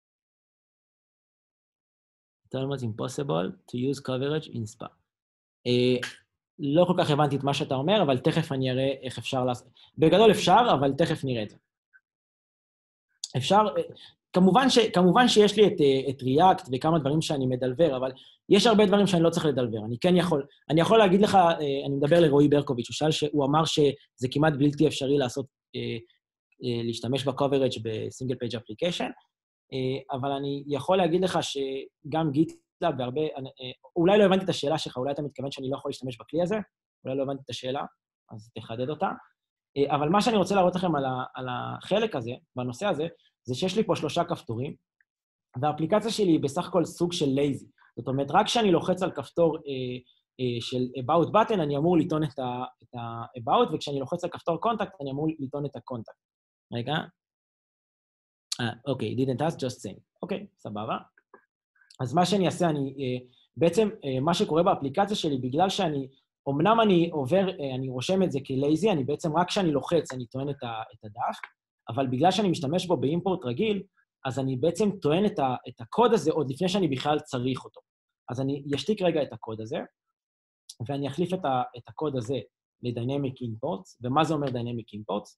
It's almost impossible to use coverage in spa. לא כל כך הבנתי את מה שאתה אומר, אבל תכף אני אראה איך אפשר לעשות. בגדול אפשר, אבל תכף נראה את זה. אפשר, כמובן, ש, כמובן שיש לי את, את React וכמה דברים שאני מדלבר, אבל יש הרבה דברים שאני לא צריך לדלבר. אני כן יכול, אני יכול להגיד לך, אני מדבר לרועי ברקוביץ', הוא שאל שהוא אמר שזה כמעט בלתי אפשרי לעשות, להשתמש ב-coverage ב-single page application, אבל אני יכול להגיד לך שגם GitLab בהרבה, אולי לא הבנתי את השאלה שלך, אולי אתה מתכוון שאני לא יכול להשתמש בכלי הזה, אולי לא הבנתי את השאלה, אז תחדד אותה. אבל מה שאני רוצה להראות לכם על, ה, על החלק הזה, בנושא הזה, זה שיש לי פה שלושה כפתורים, והאפליקציה שלי היא בסך הכל סוג של lazy. זאת אומרת, רק כשאני לוחץ על כפתור אה, אה, של about button, אני אמור לטעון את ה-about, וכשאני לוחץ על כפתור contact, אני אמור לטעון את ה-contact. רגע. אה, אוקיי, didn't ask, just saying. אוקיי, סבבה. אז מה שאני אעשה, אני, אה, בעצם, אה, מה שקורה באפליקציה שלי, בגלל שאני, אמנם אני עובר, אה, אני רושם את זה כ-lazy, אני בעצם, רק כשאני לוחץ, אני טוען את, ה, את הדף, אבל בגלל שאני משתמש בו באימפורט רגיל, אז אני בעצם טוען את, ה, את הקוד הזה עוד לפני שאני בכלל צריך אותו. אז אני אשתיק רגע את הקוד הזה, ואני אחליף את, ה, את הקוד הזה ל-Dynamic Imports, ומה זה אומר Dynamic Imports?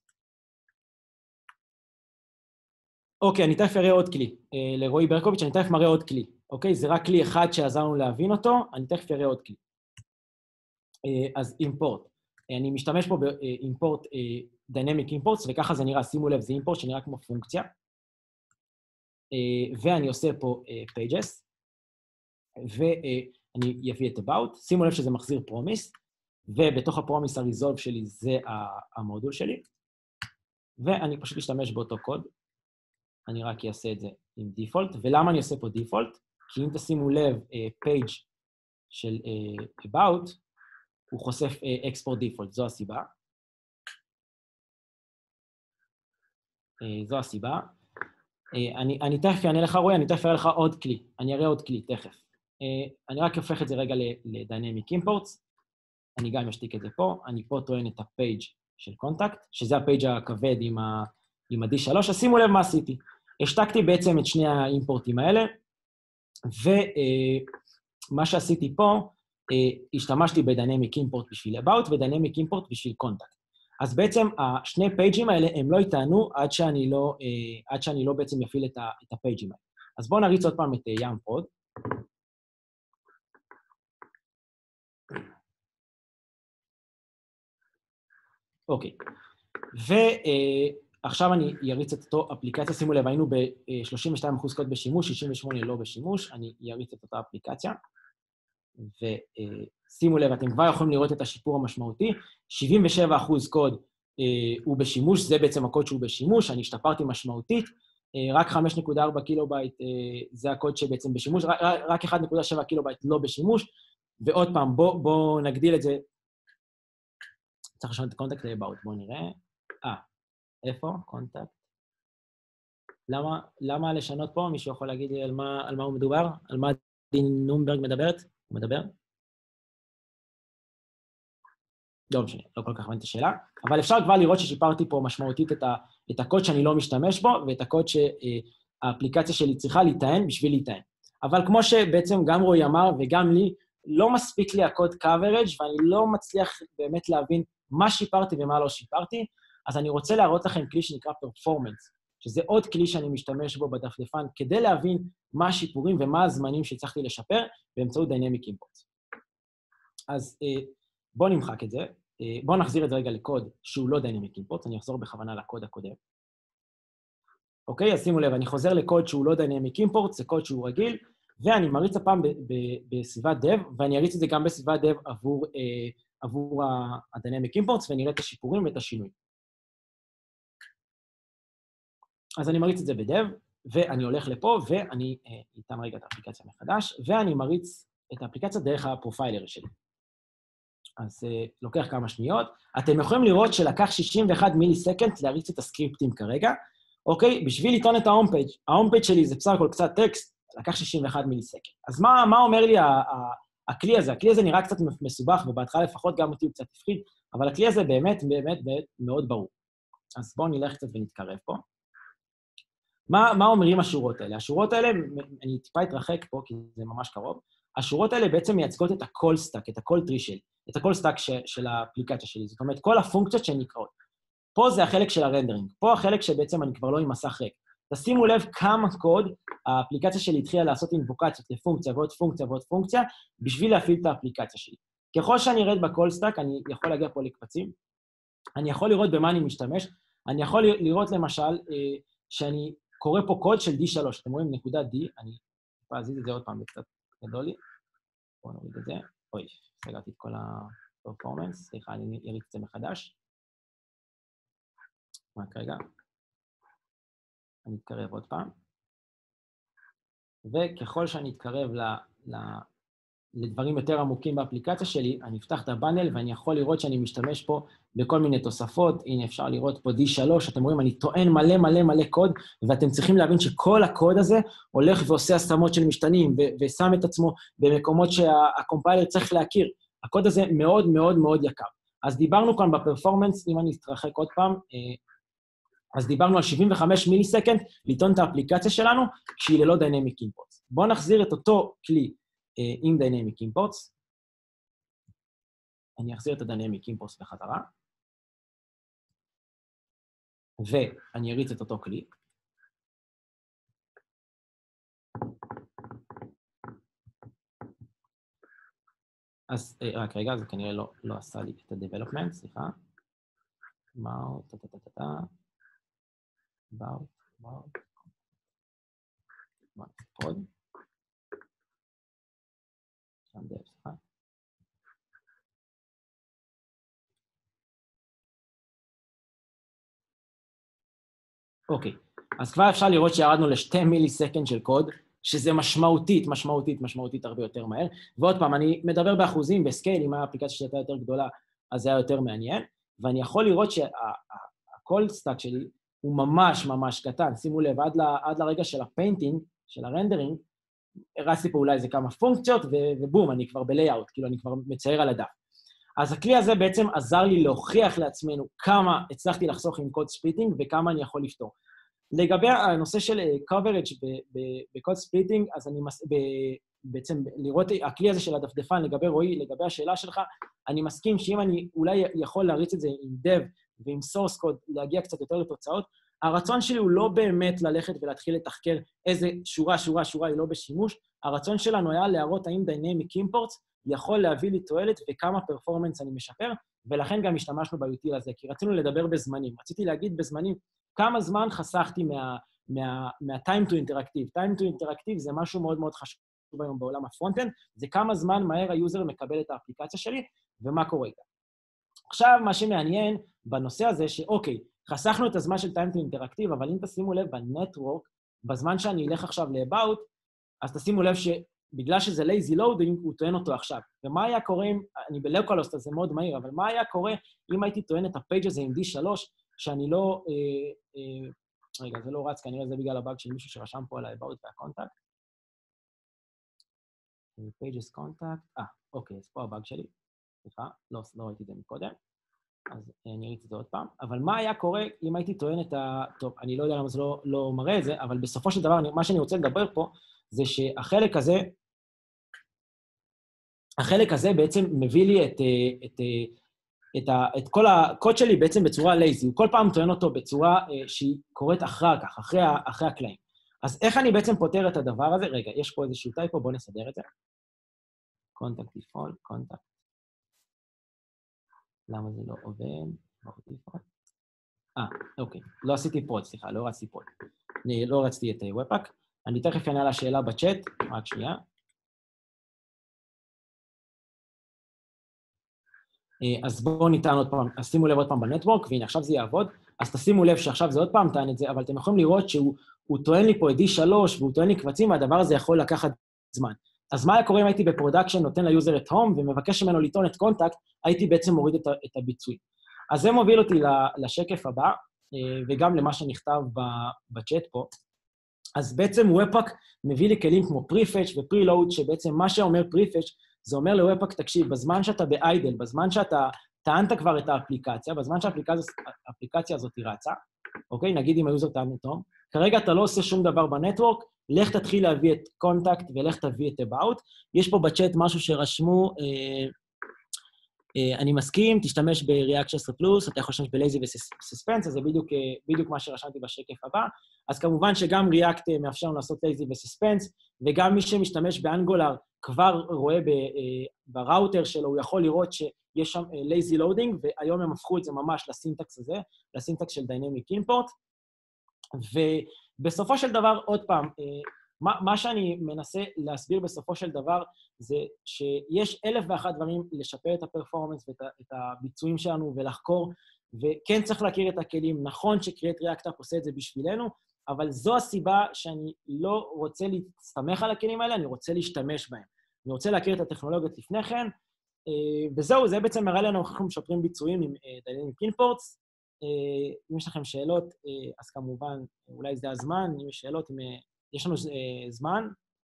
אוקיי, אני תכף אראה עוד כלי. אה, לרועי ברקוביץ', אני תכף מראה עוד כלי. אוקיי, זה רק כלי אחד שעזרנו להבין אותו, אני תכף אראה עוד כלי. אה, אז Import. אה, אני משתמש פה ב-Import, אה, Dynamic Imports, וככה זה נראה, שימו לב, זה Import שנראה כמו פונקציה. Uh, ואני עושה פה uh, pages, ואני אביא את about, שימו לב שזה מחזיר פרומיס, ובתוך הפרומיס הריזולב שלי זה המודול שלי, ואני פשוט אשתמש באותו קוד, אני רק אעשה את זה עם default, ולמה אני עושה פה default? כי אם תשימו לב, uh, page של uh, about, הוא חושף uh, export default, זו הסיבה. Uh, זו הסיבה. אני, אני תכף אענה לך, רואי, אני תכף אראה לך עוד כלי. אני אראה עוד כלי, תכף. אני רק הופך את זה רגע ל-Dynamic Imports. אני גם אשתיק את זה פה. אני פה טוען את הפייג' של קונטקט, שזה הפייג' הכבד עם, ה, עם ה-די שלוש. אז שימו לב מה עשיתי. השתקתי בעצם את שני האימפורטים האלה, ומה שעשיתי פה, השתמשתי ב-Dynamic Import בשביל About, ו-Dynamic Import בשביל קונטקט. אז בעצם השני פייג'ים האלה הם לא יטענו עד שאני לא, עד שאני לא בעצם יפעיל את, ה, את הפייג'ים האלה. אז בואו נריץ עוד פעם את ים פרוד. אוקיי. ועכשיו אני אריץ את אותו אפליקציה. שימו לב, היינו ב-שלושים ושתיים אחוז קוד בשימוש, שישים ושמונה לא בשימוש. אני אריץ את אותה אפליקציה. ושימו לב, אתם כבר יכולים לראות את השיפור המשמעותי. שבעים ושבעה אחוז קוד אה, הוא בשימוש, זה בעצם הקוד שהוא בשימוש, אני השתפרתי משמעותית, אה, רק חמש נקודה ארבע קילובייט, אה, זה הקוד שבעצם בשימוש, רק, רק אחד נקודה שבע קילובייט לא בשימוש, ועוד פעם, בואו בוא נגדיל את זה, צריך לשנות את קונטקט ל-about, בואו נראה, אה, איפה? קונטקט. למה, למה לשנות פה? מישהו יכול להגיד לי על מה, על מה הוא מדובר? על מה דין נומברג מדברת? הוא מדבר? לא משנה, לא כל כך הבנתי את השאלה, אבל אפשר כבר לראות ששיפרתי פה משמעותית את, ה, את הקוד שאני לא משתמש בו, ואת הקוד שהאפליקציה שלי צריכה להיטען בשביל להיטען. אבל כמו שבעצם גם רועי אמר וגם לי, לא מספיק לי הקוד coverage, ואני לא מצליח באמת להבין מה שיפרתי ומה לא שיפרתי, אז אני רוצה להראות לכם כלי שנקרא Performance, שזה עוד כלי שאני משתמש בו בדפדפן, כדי להבין מה השיפורים ומה הזמנים שהצלחתי לשפר באמצעות Dynamic Imports. אז בואו נמחק את זה. בואו נחזיר את זה רגע לקוד שהוא לא Dynamic Imports, אני אחזור בכוונה לקוד הקודם. אוקיי, אז שימו לב, אני חוזר לקוד שהוא לא Dynamic Imports, זה קוד שהוא רגיל, ואני מריץ הפעם בסביבת Dev, ואני אריץ את זה גם בסביבת Dev עבור, אה, עבור ה-Dynamic Imports, ונראה את השיפורים ואת השינוי. אז אני מריץ את זה ב-Dev, ואני הולך לפה, ואני איתם רגע את האפליקציה מחדש, ואני מריץ את האפליקציה דרך הפרופיילר שלי. אז uh, לוקח כמה שניות. אתם יכולים לראות שלקח שישים ואחד מילי סקנד להריץ את הסקריפטים כרגע. אוקיי? בשביל לטעון את ההום פייג'. ההום פייג' שלי זה בסך הכל קצת טקסט, לקח שישים ואחד מילי סקנד. אז מה, מה אומר לי הכלי הזה, הכלי הזה נראה קצת מסובך, ובהתחלה לפחות גם אותי הוא קצת הפחיד, אבל הכלי הזה באמת, באמת, באמת מאוד ברור. אז בואו נלך קצת ונתקרב פה. מה, מה אומרים השורות האלה? השורות האלה, אני טיפה אתרחק פה, כי זה ממש קרוב, השורות האלה בעצם מייצגות את הכל סטאק, את הכל טרי שלי, את הכל סטאק ש, של האפליקציה שלי. זאת אומרת, כל הפונקציות שהן נקראות. פה זה החלק של הרנדרינג, פה החלק שבעצם אני כבר לא עם מסך ריק. תשימו לב כמה קוד האפליקציה שלי התחילה לעשות אינבוקציות לפונקציה ועוד פונקציה ועוד פונקציה, בשביל להפעיל את האפליקציה שלי. ככל שאני ארד בכל סטאק, אני יכול להגיע פה לקבצים, אני יכול לראות במה אני משתמש, אני יכול לראות למשל שאני קורא פה קוד של די שלוש, אתם רואים נקודה D, אני אזיז את זה עוד פעם, זה קצת גדול לי, בואו נוריד את זה, אוי, סגרתי את כל ה-performance, סליחה, אני אריץ את זה מחדש. רק רגע, אני אתקרב עוד פעם, וככל שאני אתקרב ל, ל, לדברים יותר עמוקים באפליקציה שלי, אני אפתח את הבאנל ואני יכול לראות שאני משתמש פה בכל מיני תוספות, הנה אפשר לראות פה די שלוש, אתם רואים, אני טוען מלא מלא מלא קוד, ואתם צריכים להבין שכל הקוד הזה הולך ועושה השמות של משתנים, ו- ושם את עצמו במקומות שהקומפיילר צריך להכיר. הקוד הזה מאוד מאוד מאוד יקר. אז דיברנו כאן בפרפורמנס, אם אני אתרחק עוד פעם, אז דיברנו על שבעים וחמש מיליסקנד, לטעון את האפליקציה שלנו, שהיא ללא Dynamic Imports. בואו נחזיר את אותו כלי uh, עם Dynamic Imports. אני אחזיר את ה-Dynamic Imports בחזרה, ואני אריץ את אותו כלי. אז uh, רק רגע, זה כנראה לא, לא עשה לי את ה-Development, סליחה. מהו, טה-טה-טה-טה. about, about, about, pod, שם דף, סליחה. אוקיי, אז כבר אפשר לראות שירדנו לשתי מיליסקנד של קוד, שזה משמעותית, משמעותית, משמעותית הרבה יותר מהר, ועוד פעם, אני מדבר באחוזים, בסקייל, אם האפליקציה שהייתה יותר גדולה, אז זה היה יותר מעניין, ואני יכול לראות שהכל סטאק שלי, הוא ממש ממש קטן, שימו לב, עד, ל, עד לרגע של הפיינטינג, של הרנדרינג, הרסתי פה אולי איזה כמה פונקציות, ו, ובום, אני כבר בלייאוט, כאילו אני כבר מצייר על הדף. אז הכלי הזה בעצם עזר לי להוכיח לעצמנו כמה הצלחתי לחסוך עם קוד ספליטינג, וכמה אני יכול לפתור. לגבי הנושא של coverage בקוד ספליטינג, אז אני מס, ב, בעצם לראות הכלי הזה של הדפדפן, לגבי רועי, לגבי השאלה שלך, אני מסכים שאם אני אולי יכול להריץ את זה עם dev, ועם source code להגיע קצת יותר לתוצאות, הרצון שלי הוא לא באמת ללכת ולהתחיל לתחקר איזה שורה, שורה, שורה היא לא בשימוש, הרצון שלנו היה להראות האם Dynamic Imports יכול להביא לי תועלת וכמה פרפורמנס אני משפר, ולכן גם השתמשנו ביוטיל הזה, כי רצינו לדבר בזמנים. רציתי להגיד בזמנים כמה זמן חסכתי מה, מה, מה-time to interactive. time to interactive זה משהו מאוד מאוד חשוב היום בעולם הפרונטנד, זה כמה זמן מהר היוזר מקבל את האפליקציה שלי, ומה קורה איתה. עכשיו, מה שמעניין בנושא הזה, שאוקיי, חסכנו את הזמן של time to interactive, אבל אם תשימו לב בנטוורק, בזמן שאני אלך עכשיו ל-about, אז תשימו לב שבגלל שזה lazy loading, הוא טוען אותו עכשיו. ומה היה קורה אם, אני בלוקלוסט, אז זה מאוד מהיר, אבל מה היה קורה אם הייתי טוען את הפייג' הזה עם די שלוש, שאני לא... אה, אה, רגע, זה לא רץ, כנראה זה בגלל הבאג של מישהו שרשם פה על ה-about וה-contact. pages contact, אה, אוקיי, אז פה הבאג שלי. סליחה, לא, לא ראיתי את זה מקודם. אז אני אריץ את זה עוד פעם. אבל מה היה קורה אם הייתי טוען את ה... טוב, אני לא יודע למה זה לא, לא מראה את זה, אבל בסופו של דבר, מה שאני רוצה לדבר פה, זה שהחלק הזה, החלק הזה בעצם מביא לי את, את, את, את, את כל הקוד שלי בעצם בצורה לייזי. הוא כל פעם טוען אותו בצורה שהיא קורית אחר כך, אחרי, אחרי הקלעים. אז איך אני בעצם פותר את הדבר הזה? רגע, יש פה איזשהו טייפו, בואו נסדר את זה. contact default, contact. למה זה לא עובד? אה, אוקיי. לא עשיתי פוד, סליחה, לא רצתי פוד. אני לא רצתי את Webpack. אני תכף אענה לה שאלה בצ'אט, רק שנייה. אז בואו ניתן עוד פעם, אז שימו לב עוד פעם בנטוורק, והנה עכשיו זה יעבוד. אז תשימו לב שעכשיו זה עוד פעם טען את זה, אבל אתם יכולים לראות שהוא טוען לי פה את די שלוש, והוא טוען לי קבצים, והדבר הזה יכול לקחת זמן. אז מה היה קורה אם הייתי בפרודקשן, נותן ליוזר את הום, ומבקש ממנו לטעון את קונטקט, הייתי בעצם מוריד את, את הביצוי. אז זה מוביל אותי לשקף הבא, וגם למה שנכתב בצ'אט פה. אז בעצם Webpack מביא לי כלים כמו Prefetch ו-Preload, שבעצם מה שאומר Prefetch, זה אומר ל-Webpack, תקשיב, בזמן שאתה ב-idle, בזמן שאתה טענת כבר את האפליקציה, בזמן שהאפליקציה הזאת רצה, אוקיי? נגיד אם היוזר טען אותו, כרגע אתה לא עושה שום דבר בנטוורק, לך תתחיל להביא את קונטקט ולך תביא את about. יש פה בצ'אט משהו שרשמו, אה, אה, אני מסכים, תשתמש ב-React שש עשרה פלוס, אתה יכול להשתמש ב-Lazy ו-Suspense, אז זה בדיוק, אה, בדיוק מה שרשמתי בשקף הבא. אז כמובן שגם React מאפשר לנו לעשות Lazy ו-Suspense, וגם מי שמשתמש באנגולר כבר רואה ב, אה, בראוטר שלו, הוא יכול לראות שיש שם אה, Lazy Loading, והיום הם הפכו את זה ממש לסינטקס הזה, לסינטקס של Dynamic Import, ובסופו של דבר, עוד פעם, מה, מה שאני מנסה להסביר בסופו של דבר, זה שיש אלף ואחת דברים לשפר את הפרפורמנס ואת הביצועים שלנו ולחקור, וכן צריך להכיר את הכלים. נכון שקריאט ריאקט-אפ עושה את זה בשבילנו, אבל זו הסיבה שאני לא רוצה להסתמך על הכלים האלה, אני רוצה להשתמש בהם. אני רוצה להכיר את הטכנולוגיות לפני כן, וזהו, זה בעצם מראה לנו איך אנחנו משפרים ביצועים עם Dynamic Imports. אם יש לכם שאלות, אז כמובן, אולי זה הזמן, אם יש שאלות, אם יש לנו זמן.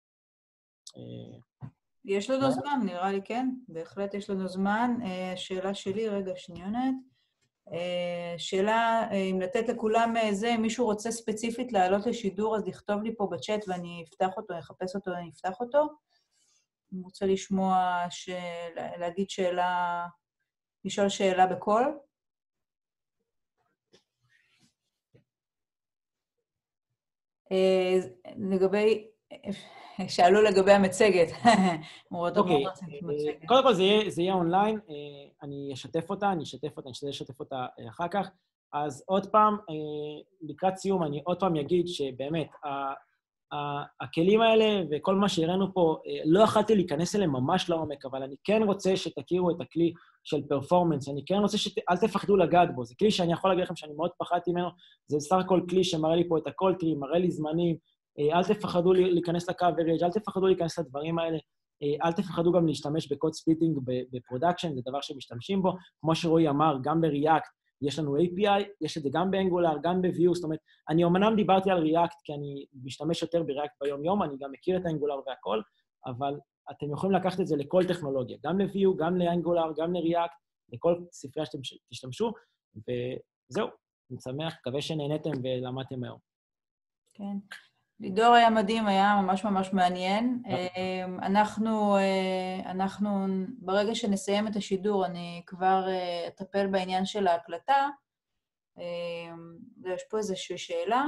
יש לנו זמן, נראה לי כן, בהחלט יש לנו זמן. שאלה שלי, רגע, שניונת. שאלה, אם לתת לכולם זה, אם מישהו רוצה ספציפית לעלות לשידור, אז לכתוב לי פה בצ'אט ואני אפתח אותו, אני אחפש אותו ואני אפתח אותו. אני רוצה לשמוע, להגיד שאלה, לשאול שאלה בקול. לגבי, שאלו לגבי המצגת. אוקיי, קודם כל זה יהיה אונליין, אני אשתף אותה, אני אשתף אותה, אני אשתף לשתף אותה אחר כך. אז עוד פעם, לקראת סיום, אני עוד פעם אגיד שבאמת, הכלים האלה וכל מה שהראינו פה, לא יכולתי להיכנס אליהם ממש לעומק, אבל אני כן רוצה שתכירו את הכלי של פרפורמנס, אני כן רוצה שאל תפחדו לגעת בו, זה כלי שאני יכול להגיד לכם שאני מאוד פחדתי ממנו, זה סך הכל כלי שמראה לי פה את הכל טרי, מראה לי זמנים, אל תפחדו להיכנס לקאברג', אל תפחדו להיכנס לדברים האלה, אל תפחדו גם להשתמש בקוד ספליטינג בפרודקשן, זה דבר שמשתמשים בו, כמו שרועי אמר, גם בריאקט, יש לנו איי פי איי, יש את זה גם באנגולר, גם ב-Vue, זאת אומרת, אני אומנם דיברתי על React, כי אני משתמש יותר ב-React ביום-יום, אני גם מכיר את האנגולר והכל, אבל אתם יכולים לקחת את זה לכל טכנולוגיה, גם ל-Vue, גם לאנגולר, גם ל-React, לכל ספרייה שאתם תשתמשו, וזהו, אני שמח, מקווה שנהנתם ולמדתם היום. כן. לידור היה מדהים, היה ממש ממש מעניין. אנחנו, אנחנו, ברגע שנסיים את השידור, אני כבר אטפל בעניין של ההקלטה. יש פה איזושהי שאלה.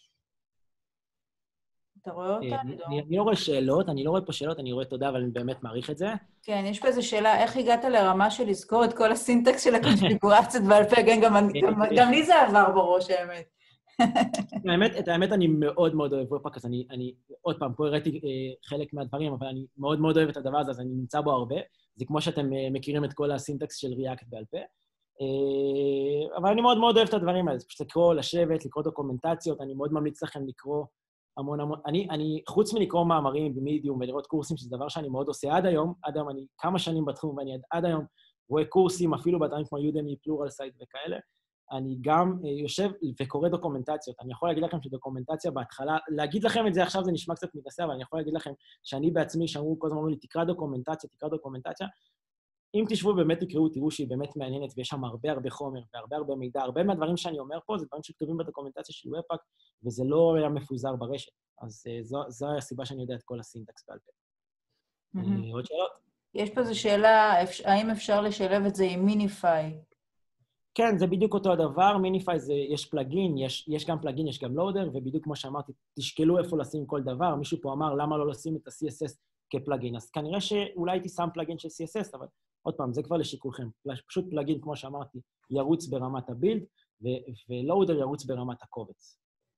אתה רואה אותה, לידור? אני לא רואה שאלות, אני לא רואה פה שאלות, אני רואה תודה, אבל אני באמת מעריך את זה. כן, יש פה איזו שאלה, איך הגעת לרמה של לזכור את כל הסינטקס של הקונפיגורציות בעל פה? גם לי זה עבר בראש, האמת. את האמת, אני מאוד מאוד אוהב Webpack, אז אני, עוד פעם, פה הראיתי חלק מהדברים, אבל אני מאוד מאוד אוהב את הדבר הזה, אז אני נמצא בו הרבה. זה כמו שאתם מכירים את כל הסינטקס של React בעל פה. אבל אני מאוד מאוד אוהב את הדברים האלה, זה פשוט לקרוא, לשבת, לקרוא דוקומנטציות, אני מאוד ממליץ לכם לקרוא המון המון, אני, חוץ מלקרוא מאמרים במדיום ולראות קורסים, שזה דבר שאני מאוד עושה עד היום, עד היום אני כמה שנים בתחום, ואני עד היום רואה קורסים, אפילו באתרים כמו יודמי, פלורל סייט וכאלה, אני גם יושב וקורא דוקומנטציות. אני יכול להגיד לכם שדוקומנטציה בהתחלה, להגיד לכם את זה עכשיו זה נשמע קצת מתעשה, אבל אני יכול להגיד לכם שאני בעצמי, שאמרו כל הזמן אומרים לי, תקרא דוקומנטציה, תקרא דוקומנטציה. אם תשבו באמת תקראו, תראו שהיא באמת מעניינת, ויש שם הרבה הרבה חומר, והרבה הרבה מידע. הרבה מהדברים שאני אומר פה, זה דברים שכתובים בדוקומנטציה של Webpack, וזה לא היה מפוזר ברשת. אז זו, זו הסיבה שאני יודע את כל הסינטקס בעל פה. עוד שאלות? יש פה איזו שאלה, האם אפשר לשלב את זה עם מיניפיי? כן, זה בדיוק אותו הדבר, מיניפיי זה, יש פלאגין, יש, יש גם פלאגין, יש גם לואודר, ובדיוק כמו שאמרתי, תשקלו איפה לשים כל דבר, מישהו פה אמר, למה לא לשים את ה-סי אס אס כפלאגין, אז כנראה שאולי הייתי שם פלאגין של סי אס אס, אבל עוד פעם, זה כבר לשיקולכם, פשוט פלאגין, כמו שאמרתי, ירוץ ברמת הבילד, ולואודר ירוץ ברמת הקובץ.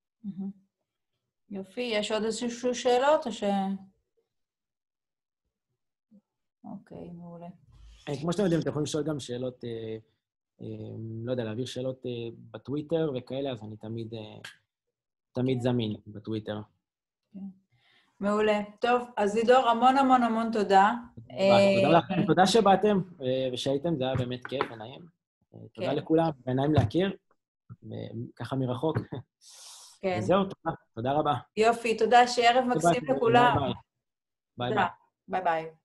יופי, יש עוד איזשהו שאלות, או ש... אוקיי, מעולה. כמו שאתם יודעים, אתם יכולים לשאול גם שאלות... לא יודע, להעביר שאלות בטוויטר וכאלה, אז אני תמיד, תמיד זמין בטוויטר. מעולה. טוב, אז לידור, המון המון המון תודה. תודה לכם, תודה שבאתם ושהייתם, זה היה באמת כיף ונעים. תודה לכולם, ונעים להכיר, ככה מרחוק. וזהו, תודה, תודה רבה. יופי, תודה, שערב מקסים לכולם. ביי ביי. ביי ביי.